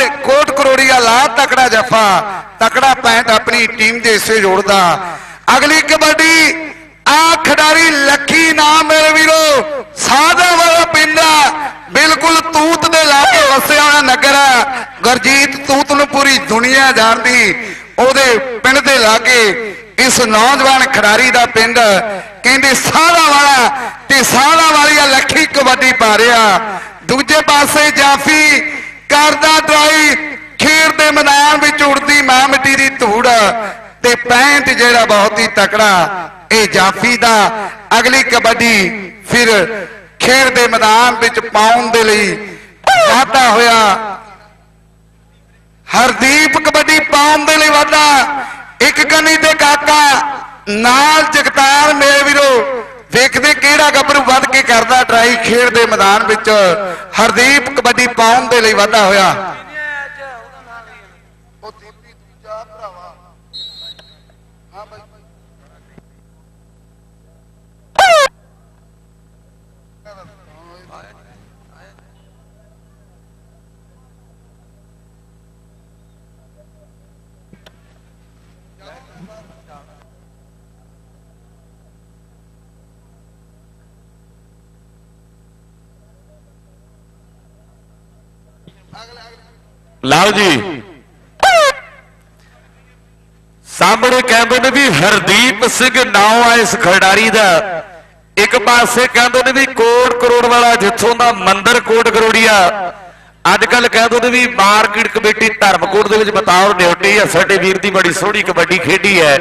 Coat करोड़िया ला तकड़ा जफा तकड़ा पैंट अपनी टीम के हिस्से जोड़दा। अगली कबड्डी आ खिडारी लखी नाम मेरे वीरो साधा वाला पिंड बिल्कुल तूत दे लागे वसिया होया नगर है। गुरजीत तूत नूं पूरी दुनिया जानदी ओदे पिंड दे लागे इस नौजवान खिडारी दा पिंड कहंदे साधा वाला ते साधा वाली लखी कबड्डी पा रहा। दूजे पासे जाफी करदा ट्राई खेड दे मैदान विच उड़दी मां मिट्टी दी धूड़ ते पैंट जेड़ा बहुत ही तकड़ा ए जाफी दा। अगली कबड्डी फिर खेड दे मैदान विच पाउण दे लई वाधा होया। हरदीप कबड्डी पाउण दे लई वाधा एक गनी ते काका नाल जगतार मेरे वीरो देखते केड़ा गबरू वध के करदा ट्राई खेड दे मैदान विच। हरदीप कबड्डी पाउण दे लई वाधा होया। लाओ जी सामने कहते ने भी हरदीप सिंह नाम है इस खिडारी का। एक पासे कहते ने भी कोट करोड़ वाला जिथों का मंदिर कोट करोड़िया अजकल कहते ने भी मार्केट कमेटी धर्मकोट के बतौर ड्यूटी है। साडे वीर की बड़ी सोहनी कबड्डी खेडी है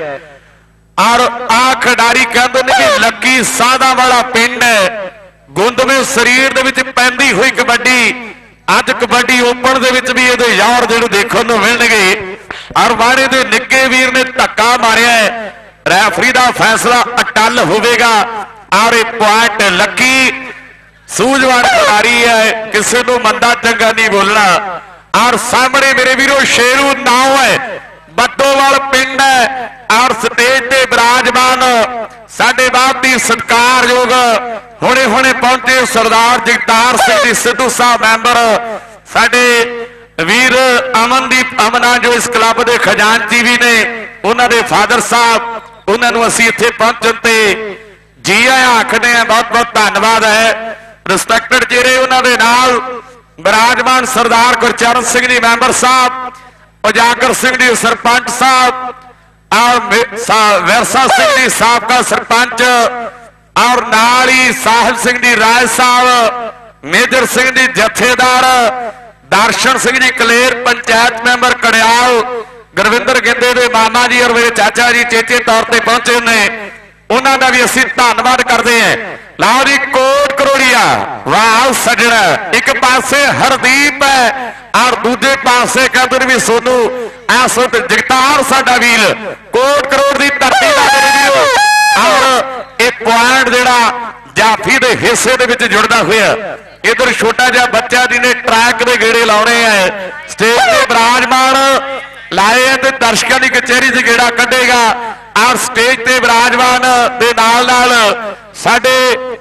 और आ खिडारी कहते ने भी लकी साधा वाला पिंड है। गुंदवे शरीर के पैंदी हुई कबड्डी अज कबड्डी ओपन दे भी ये यार जो देखने को मिलणगे। और वाड़े के निक्के वीर ने धक्का मारिया है। रैफरी का फैसला अटल होगा और पॉइंट लकी सूझवान खिडारी है किसी को मंदा चंगा नहीं बोलना। और सामने मेरे वीरों शेरू नाव है बद्दोवाल पिंड है और स्टेज पे विराजमान साडे बाप दी सत्कारयोग हुणे हुणे पहुंचे सरदार जगतार सिंह जी सिद्धू साहब मैंबर साडे वीर अमनदीप अमना जो इस क्लब के खजानची भी ने उन्होंने फादर साहब उन्होंने असीं इत्थे पहुंचण ते जी आया आखने बहुत बहुत धन्यवाद है। रिस्पैक्टेड चेहरे उन्होंने नाल विराजमान सरदार गुरचरण सिंह जी मैंबर साहब उजागर सिंह जी सरपंच साहब और विरसा सिंह जी साबका सरपंच और नाल ही साहिब सिंह जी राय साहब मेजर सिंह जी जथेदार दर्शन सिंह जी कलेर पंचायत मैंबर कड़ियाल गुरविंदर गिंदे दे मामा जी और मेरे चाचा जी चेचे तौर पर पहुंचे ने उन्होंने भी असीं धन्यवाद करते हैं। लाओ जी कोट करोड़िया वाह सजना एक पासे हरदीप है और दूजे पासे कहते भी सोनू इस वक्त जगतार साडा वीर कोट करोड़ की धरती का और एक पॉइंट जिहड़ा जाफी के हिस्से दे विच जुड़दा होया। इधर छोटा जिहा बच्चा जिन्हें ट्रैक के गेड़े लाने हैं स्टेज पे विराजमान लाए हैं तो दर्शकों की कचहरी से गेड़ा कढ़ेगा और स्टेज पे विराजमान दे नाल साडे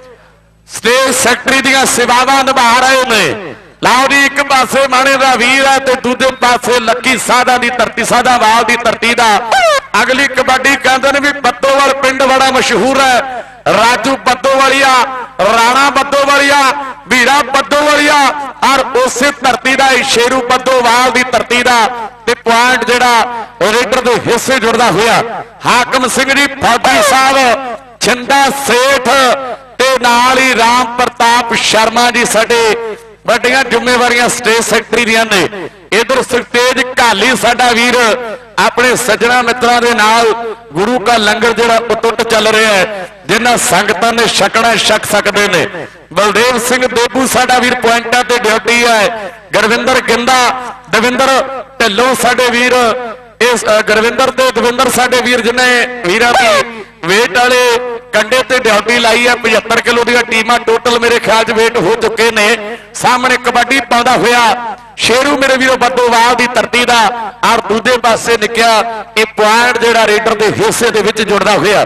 स्टेज सैकटरी दी सेवावां निभा रहे हैं। लाओ जी एक पासे माणे दा वीर है तो दूजे पासे लकी साधा दी धरती साधा वाल दी धरती दा। अगली कबड्डी कहते हैं भी बद्दोवाल पिंड बड़ा मशहूर है। राजू बद्दोवालिया राणा बद्दोवालिया वीरा बद्दोवालिया और उस धरती का शेरू बद्दोवाल की धरती का पॉइंट जिहड़ा रेडर के हिस्से जुड़ता हुआ। हाकम सिंह जी फौजी साहब छिंदा सेठ ते नाल ही राम प्रताप शर्मा जी साडे बड़ियां जिम्मेवारियां स्टेज सैकटरी दियां ने। इधर स्टेज घाली साडा वीर अपने सज्जना मित्रों के नाल गुरु का लंगर जिहड़ा उतुट चल रहा है जिन्हां संगतां ने छकना छक सकते हैं। बलदेव सिंह देबू साडा वीर पॉइंटा ते ड्यूटी है। गुरविंदर गिंदा दविंदर ढिल्लों साडे वीर इस गुरविंदर ते दविंदर साडे वीर जिन्हें वीरां दी वेट वाले कंडे ते ड्यूटी लाई है। 75 किलो दी टीमां टोटल मेरे ख्याल च वेट हो चुके ने। सामने कबड्डी पाउंदा होया शेरू मेरे वीरो बद्दोवाल की धरती का और दूजे पासे निकया ये पॉइंट जिहड़ा रेडर के हिस्से दे विच जुड़दा होया।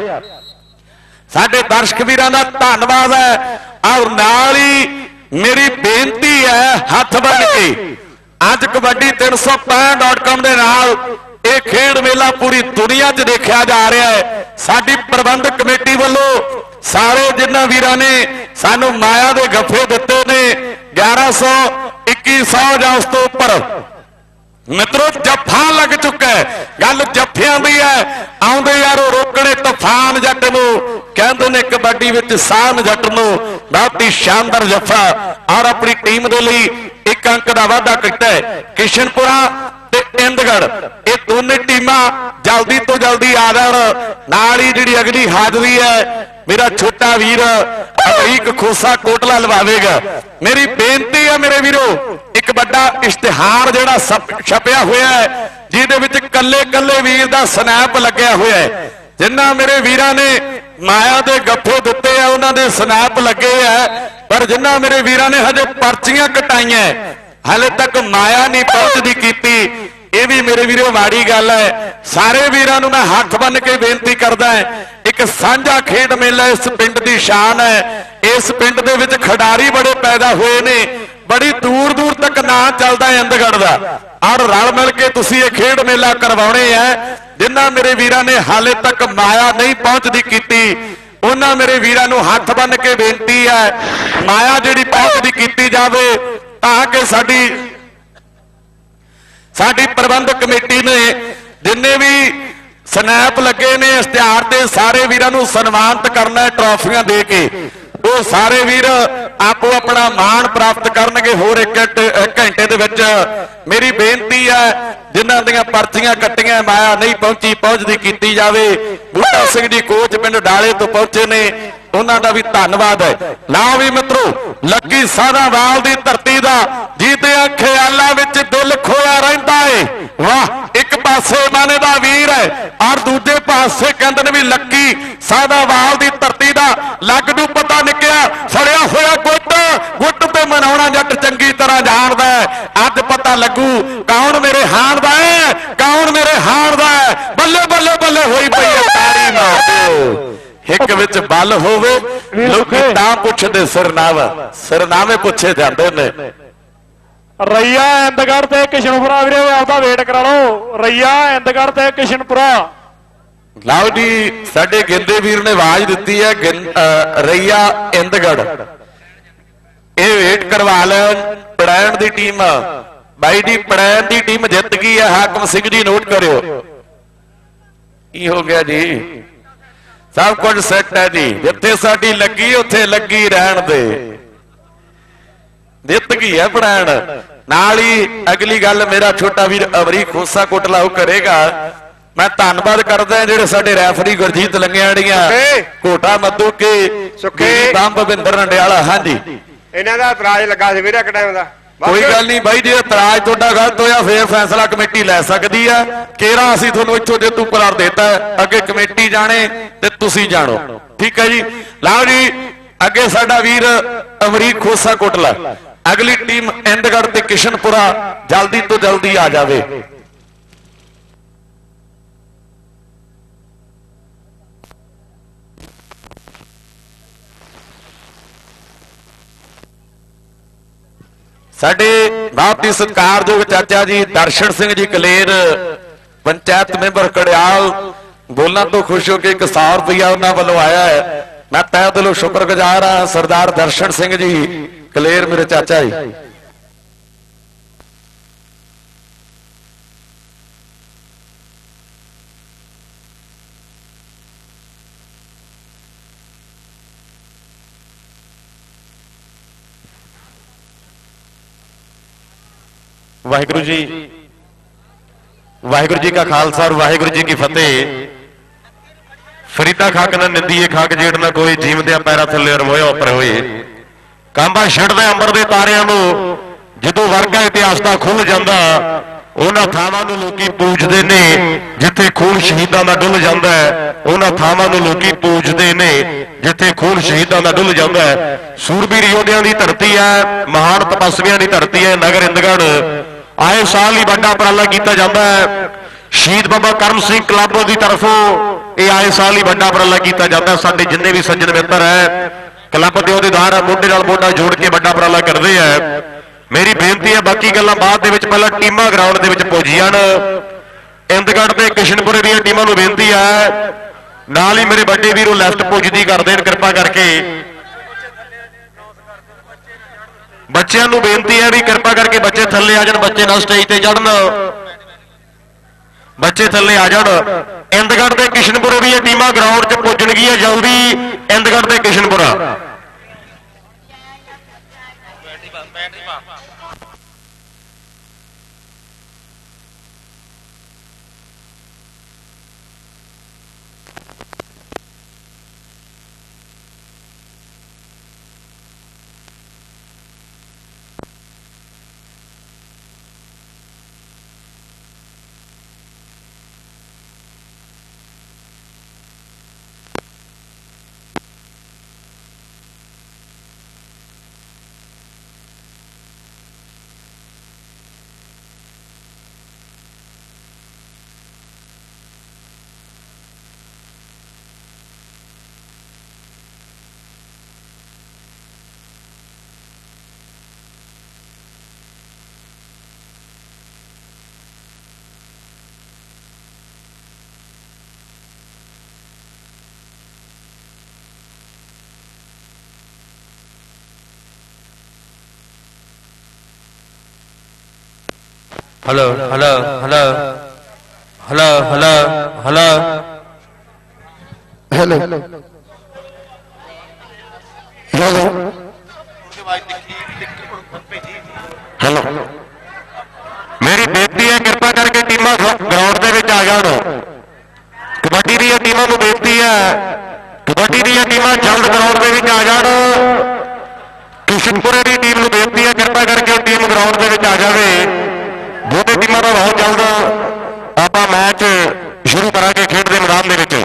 साडे दर्शक वीरां दा धन्नवाद है और नाल ही मेरी बेनती है हाथ बन के ਅੱਜ ਕਬੱਡੀ 365.com ਦੇ ਨਾਲ ਇਹ ਖੇਡ ਮੇਲਾ ਪੂਰੀ ਦੁਨੀਆ 'ਚ ਦੇਖਿਆ ਜਾ ਰਿਹਾ ਹੈ। ਸਾਡੀ ਪ੍ਰਬੰਧਕ ਕਮੇਟੀ ਵੱਲੋਂ ਸਾਰੇ ਜਿਨ੍ਹਾਂ ਵੀਰਾਂ ਨੇ ਸਾਨੂੰ ਮਾਇਆ ਦੇ ਗੱਫੇ ਦਿੱਤੇ ਨੇ 1100 2100 ਜਾਂ ਉਸ ਤੋਂ ਉੱਪਰ ਮਿੱਤਰੋ ਜੱਫਾ ਲੱਗ ਚੁੱਕਾ ਹੈ। ਗੱਲ ਜੱਫਿਆਂ ਦੀ ਹੈ। ਆਉਂਦੇ ਯਾਰੋ ਰੋਕਣੇ ਤੂਫਾਨ ਜੱਟ ਨੂੰ ਕਹਿੰਦੇ ਨੇ ਕਬੱਡੀ ਵਿੱਚ ਸਾਨ ਜੱਟ ਨੂੰ। ਬਹੁਤ ਹੀ ਸ਼ਾਨਦਾਰ ਜੱਫਾ ਔਰ ਆਪਣੀ ਟੀਮ ਦੇ ਲਈ 1 ਅੰਕ ਦਾ ਵਾਅਦਾ ਕੀਤਾ ਹੈ। ਕਿਸ਼ਨਪੁਰਾ ਤੇ ਇੰਦਗੜ ਇਹ ਦੋਨੇ ਟੀਮਾਂ ਜਲਦੀ ਤੋਂ ਜਲਦੀ ਆ ਜਾਣ। ਨਾਲ ਹੀ ਜਿਹੜੀ ਅਗਲੀ ਹਾਜ਼ਰੀ ਹੈ मेरा छोटा वीर अमरीक खोसा कोटला लवावेगा। मेरी बेनती है मेरे वीरो एक बड़ा इश्तिहार जिहड़ा छपिया हुआ है जिहदे विच कल्ले कल्ले वीर दा स्नैप लग्या हुआ है। जिन्ना मेरे वीरां ने माया दे गफ्फे दिते हैं उन्हां दे स्नैप लगे है पर जिन्ना मेरे वीरां ने हजे पर्चियां कटाइयां हाले तक माया नहीं पहुंचदी कीती। ये भी मेरे वीरों माड़ी गल है। सारे वीरां नूं मैं हथ बन के बेनती करदा है एक साझा खेड मेला इस पिंड की शान है। इस पिंड दे विच खिडारी बड़े पैदा हुए ने बड़ी दूर दूर तक ना चलता है इंदगढ़ का और रल मिल के तुसीं ये खेड मेला करवाउणे है। जिन्हां मेरे वीरां ने हाले तक माया नहीं पहुंचदी कीती उन्हां मेरे वीरां नूं हथ बन के बेनती है माया जिहड़ी पहुंचदी कीती जावे ताकि साडी प्रबंधक कमेटी ने जिन्ने भी स्नैप लगे ने इश्तिहार ते सारे वीरां नूं सन्मानित करना है ट्रॉफियां दे के। वो सारे वीर आपो अपना मान प्राप्त करनगे। होर एक घंटे दे विच मेरी बेनती है जिन्हां दीयां पर्चियां कट्टियां माया नहीं पहुंचदी कीती जावे। बूटा सिंह जी कोच पिंड डाले तो पहुंचे ने उन्हां दा भी धन्नवाद है। लाओ भी मित्रों लक्की सारावाल दी धरती दा जीते ख्यालां विच दिल खोया रहिंदा है। वाह एक पासे माने दा वीर है और दूजे पासे कहंदे ने भी लक्की सारावाल दी धरती दा लग नूं पता निकलिया फड़िया होया गुट ते मनाउणा जट चंगी तरह जाणदा है। अज पता लगू कौन मेरे हाण दा है कौन मेरे हाण दा है। बल्ले बल्ले बल्ले होई पई है तारी मार दो एक विच बल होवे लोकी तां पुछदे सिरनावे पुछे जांदे ने। रैया इंदगढ़ ते किशनपुरा वीरे आपदा वेट करा लो। रैया इंदगढ़ ते किशनपुरा लाओ जी साडे गिंदे वीर ने आवाज दिती है रैया इंदगढ़ ये वेट करवा लेन। पड़ैण दी टीम बाई जी पड़ैण दी टीम जित गई है। हाकम सिंह जी नोट करियो की हो गया जी सब कुछ सेट है जी। जिथे साडी लगी उथे लगी रहन दे जित गई है पड़ैण। नाल ही अगली गल मेरा छोटा वीर अमरीक खोसा कोटला करेगा। मैं धन्नवाद करदा जिहड़े साडे रैफरी गुरजीत लंगियाड़ियां कोटा मद्दू के बंब भविंदर नंडियाला। हाँ जी इन्हां दा इतराज लगा सी वीरे एक टाइम दा कोई गल नहीं भाई जे इतराज तुहाडा गलत होया फिर फैसला कमेटी लै सकदी है। केरा असीं तुहानूं इत्थों जेतू करार देता है अगे कमेटी जाने ते तुसीं जाणो ठीक है जी। लाओ जी अगे साडा वीर अमरीक खोसा कोटला अगली टीम इंदगढ़ ते किशनपुरा जल्दी तो जल्दी आ जावे। साडे बहुत ही सत्कारयोग चाचा जी दर्शन सिंह जी कलेर पंचायत मेंबर कड़ियाल बोलना तो खुश हो के 100 रुपया उन्होंने वालों आया है। मैं तय दिलों शुक्रगुजार हाँ सरदार दर्शन सिंह जी कलेर मेरे चाचा जी। वाहिगुरु जी का खालसा और वाहिगुरु जी की फतेह। फरीदा खाक ना निंदीए खाक जेड़ ना कोई जीवदे पैरा थले रमोया उपर होए कांबा छड़दे अंबर दे तारियां नूं जदों वर्गा इतिहास दा खुल जांदा उन्हां थावां नूं लोकी पूजदे ने जिथे खून शहीदां दा डुल जांदा है। उन्हां थावां नूं लोकी पूजदे ने जिथे खून शहीदां दा डुल जांदा है। सूरबीर योद्धियां दी धरती है महान तपस्वियां दी धरती है। नगर इंदगढ़ आए साल ही बड़ा उपराला किया जाता है। शहीद बाबा करम सिंह क्लब की तरफों ये आए साल ही बड़ा उपराला किया जाता है। साडे जिन्ने भी सज्जन मित्र है क्लब के अहुदेदार मोढे नाल मोढा जोड़ के बड़ा उपराला करते हैं। ਮੇਰੀ ਬੇਨਤੀ ਹੈ ਬਾਕੀ ਗੱਲਾਂ ਬਾਅਦ ਦੇ ਵਿੱਚ, ਪਹਿਲਾਂ ਟੀਮਾਂ ਗਰਾਊਂਡ ਦੇ ਵਿੱਚ ਪੁੱਜ ਜਾਣ। ਇੰਦਗੜ੍ਹ ਤੇ ਕਿਸ਼ਨਪੁਰੇ ਦੀਆਂ ਟੀਮਾਂ ਨੂੰ ਬੇਨਤੀ ਹੈ ਨਾਲ ਹੀ ਮੇਰੇ ਵੱਡੇ ਵੀਰੋ ਲੈਫਟ ਪੁੱਜਦੀ ਕਰ ਦੇਣ ਕਿਰਪਾ ਕਰਕੇ। ਬੱਚਿਆਂ ਨੂੰ ਬੇਨਤੀ ਹੈ ਵੀ ਕਿਰਪਾ ਕਰਕੇ ਬੱਚੇ ਥੱਲੇ ਆ ਜਾਣ, ਬੱਚੇ ਨਾਲ ਸਟੇਜ ਤੇ ਚੜ੍ਹਨ, ਬੱਚੇ ਥੱਲੇ ਆ ਜਾਣ। ਇੰਦਗੜ੍ਹ ਤੇ ਕਿਸ਼ਨਪੁਰੇ ਦੀਆਂ ਟੀਮਾਂ ਗਰਾਊਂਡ 'ਚ ਪੁੱਜਣਗੀਆਂ ਜਲਦੀ। ਇੰਦਗੜ੍ਹ ਤੇ Kishanpura hello hello hello hello hello hello hello hello मेरी बेनती है कृपा करके टीमां ग्राउंड ਦੇ ਵਿੱਚ ਆ ਜਾਣ। ਕਬੱਡੀ ਦੀਆਂ ਟੀਮਾਂ ਨੂੰ ਬੇਨਤੀ ਹੈ ਕਬੱਡੀ ਦੀਆਂ ਟੀਮਾਂ ਜਲਦ ਗਰਾਊਂਡ ਦੇ ਵਿੱਚ ਆ ਜਾਣ। ਕਿਸ਼ਨਪੁਰੇ ਦੀ ਟੀਮ ਨੂੰ ਬੇਨਤੀ ਹੈ ਕਿਰਪਾ ਕਰਕੇ ਟੀਮ ਗਰਾਊਂਡ ਦੇ ਵਿੱਚ ਆ ਜਾਵੇ। ਦੋਵੇਂ ਟੀਮਾਂ ਦਾ ਬਹੁਤ ਜਲਦ ਆਪਾਂ ਮੈਚ ਸ਼ੁਰੂ ਕਰਾਂਗੇ ਖੇਡ ਦੇ ਮੈਦਾਨ ਦੇ ਵਿੱਚ।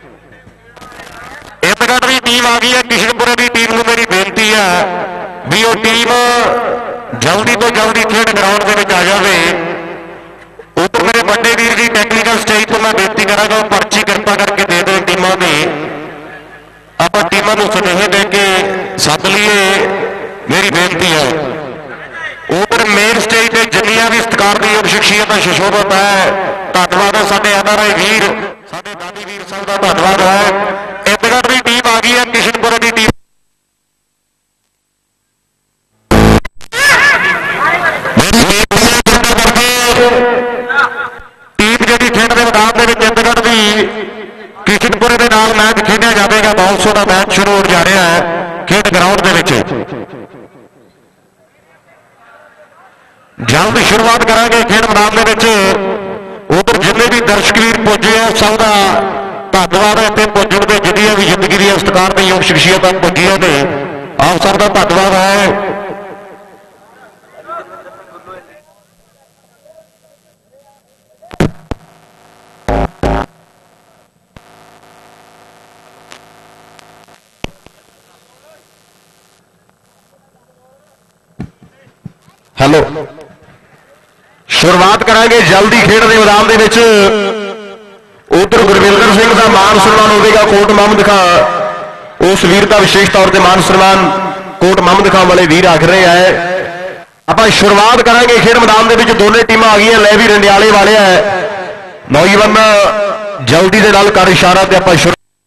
ਇੰਦਗੜ੍ਹ ਦੀ ਟੀਮ ਆ ਗਈ ਹੈ। ਕਿਸ਼ਨਪੁਰੇ ਦੀ ਟੀਮ ਨੂੰ ਮੇਰੀ ਬੇਨਤੀ ਹੈ ਵੀ ਉਹ ਟੀਮ ਜਲਦੀ ਤੋਂ ਜਲਦੀ ਖੇਡ ਗਰਾਊਂਡ ਦੇ ਵਿੱਚ ਆ ਜਾਵੇ। ਉੱਪਰ ਮੇਰੇ ਵੱਡੇ ਵੀਰ ਜੀ ਟੈਕਨੀਕਲ ਸਟੇਜ ਤੋਂ ਮੈਂ ਬੇਨਤੀ ਕਰਾਂਗਾ ਉਹ ਪਰਚੀ ਕਿਰਪਾ ਕਰਕੇ ਦੇ ਦਿਓ ਟੀਮਾਂ ਦੀ। ਆਪਾਂ ਟੀਮਾਂ ਨੂੰ ਸੁਨੇਹੇ ਦੇ ਕੇ ਸੱਦ ਲਈਏ, ਮੇਰੀ ਬੇਨਤੀ ਹੈ। ਉੱਪਰ ਮੇਨ ਸਟੇਜ ਤੇ ਜਿੰਨੀਆਂ ਵੀ ਸਤਿਕਾਰਯੋਗ ਸ਼ਖਸੀਅਤਾਂ ਸ਼ਸ਼ੋਭਤ ਹੈ, ਧੰਨਵਾਦ ਹੈ ਸਾਡੇ NRI ਵੀਰ, ਸਾਡੇ ਦਾਦੀ ਵੀਰ ਸਾਹਿਬ ਦਾ ਧੰਨਵਾਦ ਹੈ। ਇੰਦਗੜ੍ਹ ਦੀ ਟੀਮ ਆ ਗਈ ਹੈ, ਕਿਸ਼ਨਪੁਰੇ ਦੀ ਟੀਮ ਜਿਹੜੀ ਖੇਡ ਦੇ ਮੈਦਾਨ ਦੇ ਵਿੱਚ ਇੰਦਗੜ੍ਹ ਦੀ ਕਿਸ਼ਨਪੁਰੇ ਦੇ ਨਾਲ ਮੈਚ ਖੇਡਿਆ ਜਾਵੇਗਾ। ਬਹੁਤ ਸੋਹਣਾ ਮੈਚ ਸ਼ੁਰੂ ਹੋ ਜਾ ਰਿਹਾ ਹੈ ਖੇਡ ਗਰਾਊਂਡ ਦੇ ਵਿੱਚ। ਜਲਦ ਸ਼ੁਰੂਆਤ ਕਰਾਂਗੇ ਖੇਡ ਮੈਦਾਨ ਦੇ ਵਿੱਚ। ਉਧਰ ਜਿੰਨੇ ਵੀ ਦਰਸ਼ਕ ਵੀਰ ਪੁੱਜੇ ਆ ਸਭ ਦਾ ਧੰਨਵਾਦ ਹੈ। ਇੱਥੇ ਪੁੱਜਣ ਦੇ ਜਿੰਨੀਆਂ ਵੀ ਜ਼ਿੰਦਗੀ ਦੀਆਂ ਸਤਿਕਾਰਯੋਗ ਸ਼ਖਸੀਅਤਾਂ ਪੁੱਜੀਆਂ ਨੇ, ਆਪ ਸਭ ਦਾ ਧੰਨਵਾਦ ਹੈ। ਹੈਲੋ ਸ਼ੁਰੂਆਤ ਕਰਾਂਗੇ ਜਲਦੀ ਖੇਡ ਦੇ ਮੈਦਾਨ ਦੇ ਵਿੱਚ। ਉਧਰ ਗੁਰਵਿੰਦਰ ਸਿੰਘ ਦਾ ਮਾਨ ਸਨਮਾਨ ਹੋਵੇਗਾ ਕੋਟ ਮੁਹੰਮਦ ਖਾਂ। ਉਸ ਵੀਰ ਦਾ ਵਿਸ਼ੇਸ਼ ਤੌਰ ਤੇ ਮਾਨ ਸਨਮਾਨ ਕੋਟ ਮੁਹੰਮਦ ਖਾਂ ਵਾਲੇ ਵੀਰ ਆਖ ਰਹੇ ਹੈ। ਆਪਾਂ ਸ਼ੁਰੂਆਤ ਕਰਾਂਗੇ ਖੇਡ ਮੈਦਾਨ ਦੇ ਵਿੱਚ। ਦੋਨੇ ਟੀਮਾਂ ਆ ਗਈਆਂ। ਲੈ ਵੀ ਰੰਡਿਆਲੇ ਵਾਲੇ ਹੈ ਨੌਜਵਾਨ ਜਲਦੀ ਦੇ ਨਾਲ ਕਰ ਇਸ਼ਾਰਾ ਤੇ ਆਪਾਂ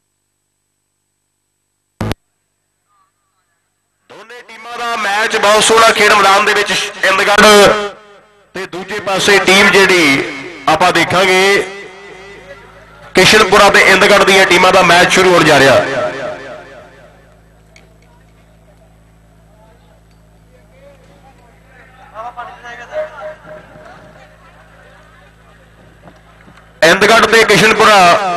ਦੋਨੇ ਟੀਮਾਂ ਦਾ ਮੈਚ ਬਹੁਤ ਸੋਹਣਾ ਖੇਡ ਮੈਦਾਨ ਦੇ ਵਿੱਚ। ਇੰਦਗੜ੍ਹ ਤੇ ਦੂਜੇ ਪਾਸੇ ਟੀਮ ਜਿਹੜੀ ਆਪਾਂ ਦੇਖਾਂਗੇ ਕਿਸ਼ਨਪੁਰਾ ਤੇ ਇੰਦਗੜ੍ਹ ਦੀਆਂ ਟੀਮਾਂ ਦਾ ਮੈਚ ਸ਼ੁਰੂ ਹੋਣ ਜਾ ਰਿਹਾ। ਇੰਦਗੜ੍ਹ ਤੇ ਕਿਸ਼ਨਪੁਰਾ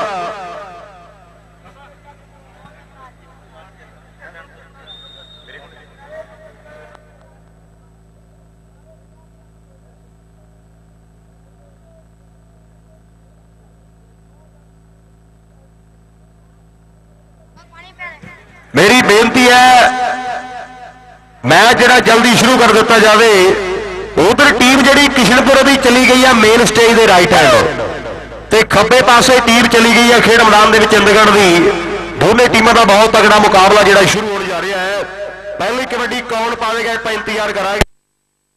ਮੇਰੀ ਬੇਨਤੀ ਹੈ ਮੈਚ ਜਿਹੜਾ ਜਲਦੀ ਸ਼ੁਰੂ ਕਰ ਦਿੱਤਾ ਜਾਵੇ। ਉਧਰ ਟੀਮ ਜਿਹੜੀ ਕਿਸ਼ਨਪੁਰੇ ਦੀ ਚਲੀ ਗਈ ਆ ਮੇਨ ਸਟੇਜ ਦੇ ਰਾਈਟ ਹੈਂਡ ਤੇ ਖੱਬੇ ਪਾਸੇ ਟੀਮ ਚਲੀ ਗਈ ਆ ਖੇਡ ਮੈਦਾਨ ਦੇ ਵਿੱਚ ਇੰਦਗੜ੍ਹ ਦੀ। ਦੋਨੇ ਟੀਮਾਂ ਦਾ ਬਹੁਤ ਤਗੜਾ ਮੁਕਾਬਲਾ ਜਿਹੜਾ ਸ਼ੁਰੂ ਹੋਣ ਜਾ ਰਿਹਾ ਹੈ। ਪਹਿਲੀ ਕਬੱਡੀ ਕੌਣ ਪਾਵੇਗਾ, ਆਪਾਂ ਇੰਤਜ਼ਾਰ ਕਰਾਂਗੇ।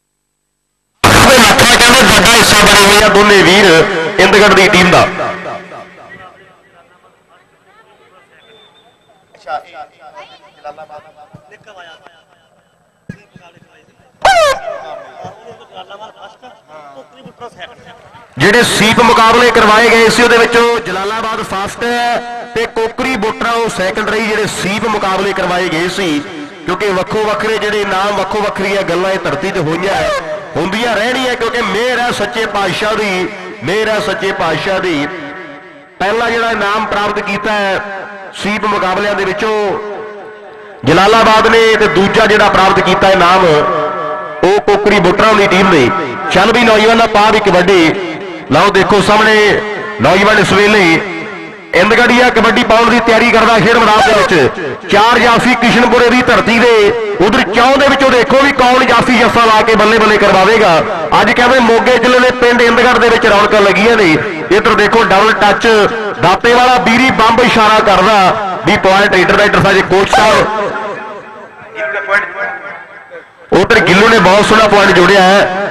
ਜੋੜੇ ਆ ਦੋਨੇ ਵੀਰ ਇੰਦਗੜ ਦੀ ਟੀਮ ਦਾ। ਜਿਹੜੇ ਸੀਪ ਮੁਕਾਬਲੇ ਕਰਵਾਏ ਗਏ ਸੀ ਉਹਦੇ ਵਿੱਚੋਂ ਜਲਾਲਾਬਾਦ ਫਸਟ ਤੇ ਕੋਕਰੀ ਬੋਟਰਾ ਉਹ ਸੈਕੰਡ ਰਹੀ। ਜਿਹੜੇ ਸੀਪ ਮੁਕਾਬਲੇ ਕਰਵਾਏ ਗਏ ਸੀ ਕਿਉਂਕਿ ਵੱਖੋ ਵੱਖਰੇ ਜਿਹੜੇ ਨਾਮ ਵੱਖੋ ਵੱਖਰੀਆਂ ਗੱਲਾਂ ਇਹ ਧਰਤੀ ਤੇ ਹੋਈਆਂ ਹੁੰਦੀਆਂ ਰਹਿਣੀਆਂ ਕਿਉਂਕਿ ਮਿਹਰ ਹੈ ਸੱਚੇ ਪਾਤਸ਼ਾਹ ਦੀ, ਮਿਹਰ ਹੈ ਸੱਚੇ ਪਾਤਸ਼ਾਹ ਦੀ। ਪਹਿਲਾ ਜਿਹੜਾ ਇਨਾਮ ਪ੍ਰਾਪਤ ਕੀਤਾ ਹੈ ਸੀਪ ਮੁਕਾਬਲਿਆਂ ਦੇ ਵਿੱਚੋਂ ਜਲਾਲਾਬਾਦ ਨੇ ਤੇ ਦੂਜਾ ਜਿਹੜਾ ਪ੍ਰਾਪਤ ਕੀਤਾ ਇਨਾਮ ਉਹ ਕੋਕਰੀ ਬੋਟਰਾ ਦੀ ਟੀਮ ਨੇ। ਚੱਲ ਵੀ ਨੌਜਵਾਨਾਂ ਪਾ ਵੀ ਕਬੱਡੀ ਲਓ ਦੇਖੋ ਸਾਹਮਣੇ ਨੌਜਵਾਨ ਇਸ ਵੇਲੇ ਇੰਦਗੜੀਆ ਕਬੱਡੀ ਪਾਉਣ ਦੀ ਤਿਆਰੀ ਕਰਦਾ ਖੇਡ ਮੈਦਾਨ ਦੇ ਵਿੱਚ। ਚਾਰ ਜਾਫੀ ਕਿਸ਼ਨਪੁਰੇ ਦੀ ਧਰਤੀ ਦੇ ਉਧਰ ਚੌਂ ਦੇ ਵਿੱਚੋਂ ਦੇਖੋ ਵੀ ਕੌਣ ਜਾਫੀ ਜੱਫਾ ਲਾ ਕੇ ਬੱਲੇ ਬੱਲੇ ਕਰਵਾਵੇਗਾ। ਅੱਜ ਕਹਿੰਦੇ ਮੋਗੇ ਜ਼ਿਲ੍ਹੇ ਦੇ ਪਿੰਡ ਇੰਦਗੜ ਦੇ ਵਿੱਚ ਰੌਣਕਾਂ ਲੱਗੀਆਂ ਨੇ। ਇੱਧਰ ਦੇਖੋ ਡਬਲ ਟੱਚ ਦਾਤੇ ਵਾਲਾ ਬੀਰੀ ਬੰਬ ਇਸ਼ਾਰਾ ਕਰਦਾ ਵੀ ਪੁਆਇੰਟ ਇੰਟਰਵੈਂਟਰ ਸਾਡੇ ਕੋਚ ਸਾਹਿਬ। ਉਧਰ ਗਿੱਲੂ ਨੇ ਬਹੁਤ ਸੋਹਣਾ ਪੁਆਇੰਟ ਜੋੜਿਆ ਹੈ।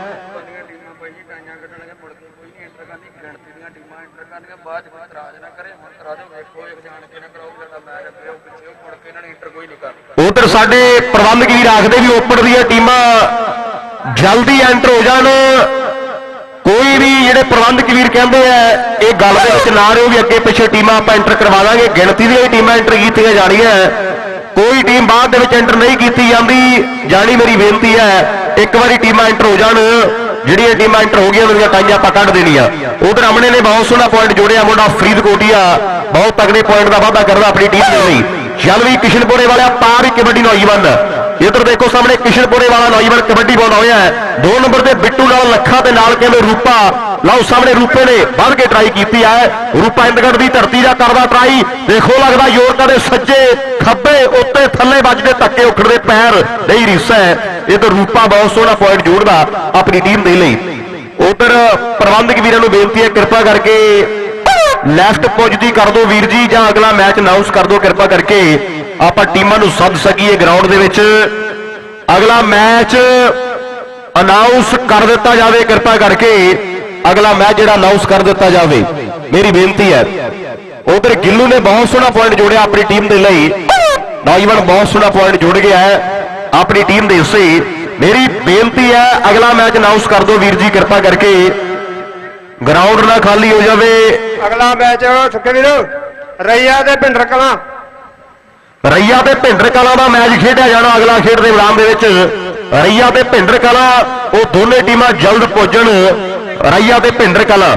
ਉਧਰ ਸਾਡੇ ਪ੍ਰਬੰਧਕ ਵੀਰ ਆਖਦੇ ਵੀ ਓਪਨ ਦੀਆਂ ਟੀਮਾਂ ਜਲਦੀ ਐਂਟਰ ਹੋ ਜਾਣ। ਕੋਈ ਵੀ ਜਿਹੜੇ ਪ੍ਰਬੰਧਕ ਵੀਰ ਕਹਿੰਦੇ ਆ ਇਹ ਗੱਲ ਦੇ ਵਿੱਚ ਨਾ ਰਹੋ ਵੀ ਅੱਗੇ ਪਿੱਛੇ ਟੀਮਾਂ ਆਪਾਂ ਐਂਟਰ ਕਰਵਾ ਦਾਂਗੇ। ਗਿਣਤੀ ਦੀਆਂ ਟੀਮਾਂ ਐਂਟਰ ਕੀਤੀਆਂ ਜਾਣੀਆਂ। ਕੋਈ ਟੀਮ ਬਾਅਦ ਦੇ ਵਿੱਚ ਐਂਟਰ ਨਹੀਂ ਕੀਤੀ ਜਾਂਦੀ ਜਾਣੀ ਮੇਰੀ ਬੇਨਤੀ ਹੈ ਇੱਕ ਵਾਰੀ ਟੀਮਾਂ ਐਂਟਰ ਹੋ ਜਾਣ। ਜਿਹੜੀਆਂ ਟੀਮਾਂ ਐਂਟਰ ਹੋ ਗਈਆਂ ਉਹਦੀਆਂ ਟਾਈਆਂ ਆਪਾਂ ਕੱਢ ਦੇਣੀਆਂ। ਉਧਰ ਅਮਨੇ ਨੇ ਬਹੁਤ ਸੋਹਣਾ ਪੁਆਇੰਟ ਜੋੜਿਆ। ਮੁੰਡਾ ਫਰੀਦਕੋਟੀਆ ਬਹੁਤ ਤਗੜੇ ਪੁਆਇੰਟ ਦਾ ਵਾਅਦਾ ਕਰਦਾ ਆਪਣੀ ਟੀਮ ਦੇ ਲਈ। ਚੱਲ ਵੀ ਕਿਸ਼ਨਪੁਰੇ ਵਾਲਾ ਪਾ ਵੀ ਕਬੱਡੀ ਨੌਜਵਾਨ। ਇੱਧਰ ਦੇਖੋ ਸਾਹਮਣੇ ਕਿਸ਼ਨਪੁਰੇ ਵਾਲਾ ਨੌਜਵਾਨ ਕਬੱਡੀ ਪਾਉਂਦਾ ਹੋਇਆ ਹੈ। 2 ਨੰਬਰ ਤੇ ਬਿੱਟੂ ਨਾਲ ਲੱਖਾਂ ਤੇ ਨਾਲ ਕਹਿੰਦੇ ਰੂਪਾ। ਲਓ ਸਾਹਮਣੇ ਰੂਪੇ ਨੇ ਵੱਧ ਕੇ ਟਰਾਈ ਕੀਤੀ ਹੈ। ਰੂਪਾ ਇੰਦਗੜ ਦੀ ਧਰਤੀ ਦਾ ਕਰਦਾ ਟਰਾਈ। ਦੇਖੋ ਲੱਗਦਾ ਯੋਰਕਾਂ ਦੇ ਸੱਜੇ ਖੱਬੇ ਉੱਤੇ ਥੱਲੇ ਵੱਜਦੇ ਧੱਕੇ ਉਖੜਦੇ ਪੈਰ ਨਹੀਂ ਰੀਸਾ ਹੈ। ਇੱਧਰ ਰੂਪਾ ਬਹੁਤ ਸੋਹਣਾ ਪੁਆਇੰਟ ਜੋੜਦਾ ਆਪਣੀ ਟੀਮ ਦੇ ਲਈ। ਉਧਰ ਪ੍ਰਬੰਧਕ ਵੀਰਾਂ ਨੂੰ ਬੇਨਤੀ ਹੈ ਕਿਰਪਾ ਕਰਕੇ ਲੈਫਟ ਪੁੱਜਦੀ ਕਰ ਦਿਓ ਵੀਰ ਜੀ ਜਾਂ ਅਗਲਾ ਮੈਚ ਅਨਾਉਂਸ ਕਰ ਦਿਓ ਕਿਰਪਾ ਕਰਕੇ ਆਪਾਂ ਟੀਮਾਂ ਨੂੰ ਸੱਦ ਸਕੀਏ ਗਰਾਊਂਡ ਦੇ ਵਿੱਚ। ਅਗਲਾ ਮੈਚ ਅਨਾਉਂਸ ਕਰ ਦਿੱਤਾ ਜਾਵੇ ਕਿਰਪਾ ਕਰਕੇ। ਅਗਲਾ ਮੈਚ ਜਿਹੜਾ ਅਨਾਉਂਸ ਕਰ ਦਿੱਤਾ ਜਾਵੇ ਮੇਰੀ ਬੇਨਤੀ ਹੈ। ਉਧਰ ਗਿੱਲੂ ਨੇ ਬਹੁਤ ਸੋਹਣਾ ਪੁਆਇੰਟ ਜੋੜਿਆ ਆਪਣੀ ਟੀਮ ਦੇ ਲਈ। ਨੌਜਵਾਨ ਬਹੁਤ ਸੋਹਣਾ ਪੁਆਇੰਟ ਜੋੜ ਗਿਆ ਹੈ ਆਪਣੀ ਟੀਮ ਦੇ ਹਿੱਸੇ। ਮੇਰੀ ਬੇਨਤੀ ਹੈ ਅਗਲਾ ਮੈਚ ਅਨਾਉਂਸ ਕਰ ਦਿਓ ਵੀਰ ਜੀ ਕਿਰਪਾ ਕਰਕੇ। ਗਰਾਊਂਡ ਨਾ ਖਾਲੀ ਹੋ ਜਾਵੇ। ਅਗਲਾ ਮੈਚ ਸੁੱਕੇ ਵੀਰ ਰਈਆ ਤੇ ਭਿੰਡਰ ਕਲਾਂ। ਰਈਆ ਤੇ ਭਿੰਡਰ ਕਲਾਂ ਦਾ ਮੈਚ ਖੇਡਿਆ ਜਾਣਾ ਅਗਲਾ ਖੇਡ ਦੇ ਮੈਦਾਨ ਦੇ ਵਿੱਚ। ਰਈਆ ਤੇ ਭਿੰਡਰ ਕਲਾਂ ਉਹ ਦੋਨੇ ਟੀਮਾਂ ਜਲਦ ਪੁੱਜਣ। ਰਈਆ ਤੇ ਭਿੰਡਰ ਕਲਾਂ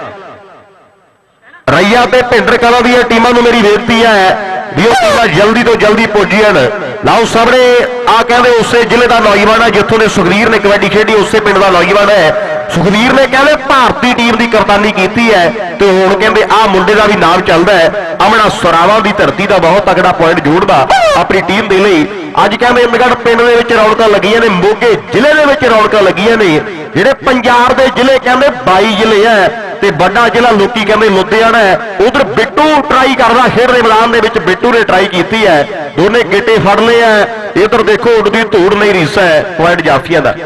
ਰਈਆ ਤੇ ਭਿੰਡਰ ਕਲਾਂ ਦੀਆਂ ਟੀਮਾਂ ਨੂੰ ਮੇਰੀ ਬੇਨਤੀ ਹੈ ਵੀ ਉਹ ਟੀਮਾਂ ਜਲਦੀ ਤੋਂ ਜਲਦੀ ਪੁੱਜੀਆਂ। ਲਓ ਸਾਹਮਣੇ ਆ ਕਹਿੰਦੇ ਉਸੇ ਜ਼ਿਲ੍ਹੇ ਦਾ ਨੌਜਵਾਨ ਹੈ ਜਿੱਥੋਂ ਦੇ ਸੁਖਵੀਰ ਨੇ ਕਬੱਡੀ ਖੇਡੀ। ਉਸੇ ਪਿੰਡ ਦਾ ਨੌਜਵਾਨ ਹੈ। ਸੁਖਵੀਰ ਨੇ ਕਹਿੰਦੇ ਭਾਰਤੀ ਟੀਮ ਦੀ ਕਪਤਾਨੀ ਕੀਤੀ ਹੈ ਤੇ ਹੁਣ ਕਹਿੰਦੇ ਆਹ ਮੁੰਡੇ ਦਾ ਵੀ ਨਾਮ ਚੱਲਦਾ ਹੈ। ਅਮਨਾ ਸਰਾਵਾਂ ਦੀ ਧਰਤੀ ਦਾ ਬਹੁਤ ਤਗੜਾ ਪੁਆਇੰਟ ਜੋੜਦਾ ਆਪਣੀ ਟੀਮ ਦੇ ਲਈ। ਅੱਜ ਕਹਿੰਦੇ ਇੰਦਗੜ ਪਿੰਡ ਦੇ ਵਿੱਚ ਰੌਣਕਾਂ ਲੱਗੀਆਂ ਨੇ। ਮੋਗੇ ਜ਼ਿਲ੍ਹੇ ਦੇ ਵਿੱਚ ਰੌਣਕਾਂ ਲੱਗੀਆਂ ਨੇ। ਜਿਹੜੇ ਪੰਜਾਬ ਦੇ ਜ਼ਿਲ੍ਹੇ ਕਹਿੰਦੇ 22 ਜ਼ਿਲ੍ਹੇ ਹੈ ਤੇ ਵੱਡਾ ਜ਼ਿਲ੍ਹਾ ਲੋਕੀ ਕਹਿੰਦੇ ਲੁਧਿਆਣਾ ਹੈ। ਉਧਰ ਬਿੱਟੂ ਟਰਾਈ ਕਰਦਾ ਖੇਡ ਦੇ ਮੈਦਾਨ ਦੇ ਵਿੱਚ। ਬਿੱਟੂ ਨੇ ਟਰਾਈ ਕੀਤੀ ਹੈ ਦੋਨੇ ਗੇਟੇ ਫੜ ਲਏ ਹੈ। ਇੱਧਰ ਦੇਖੋ ਉੱਡਦੀ ਧੂੜ ਨਹੀਂ ਰੀਸਾ ਹੈ ਪੁਆਇੰਟ ਜਾਫੀਆਂ ਦਾ।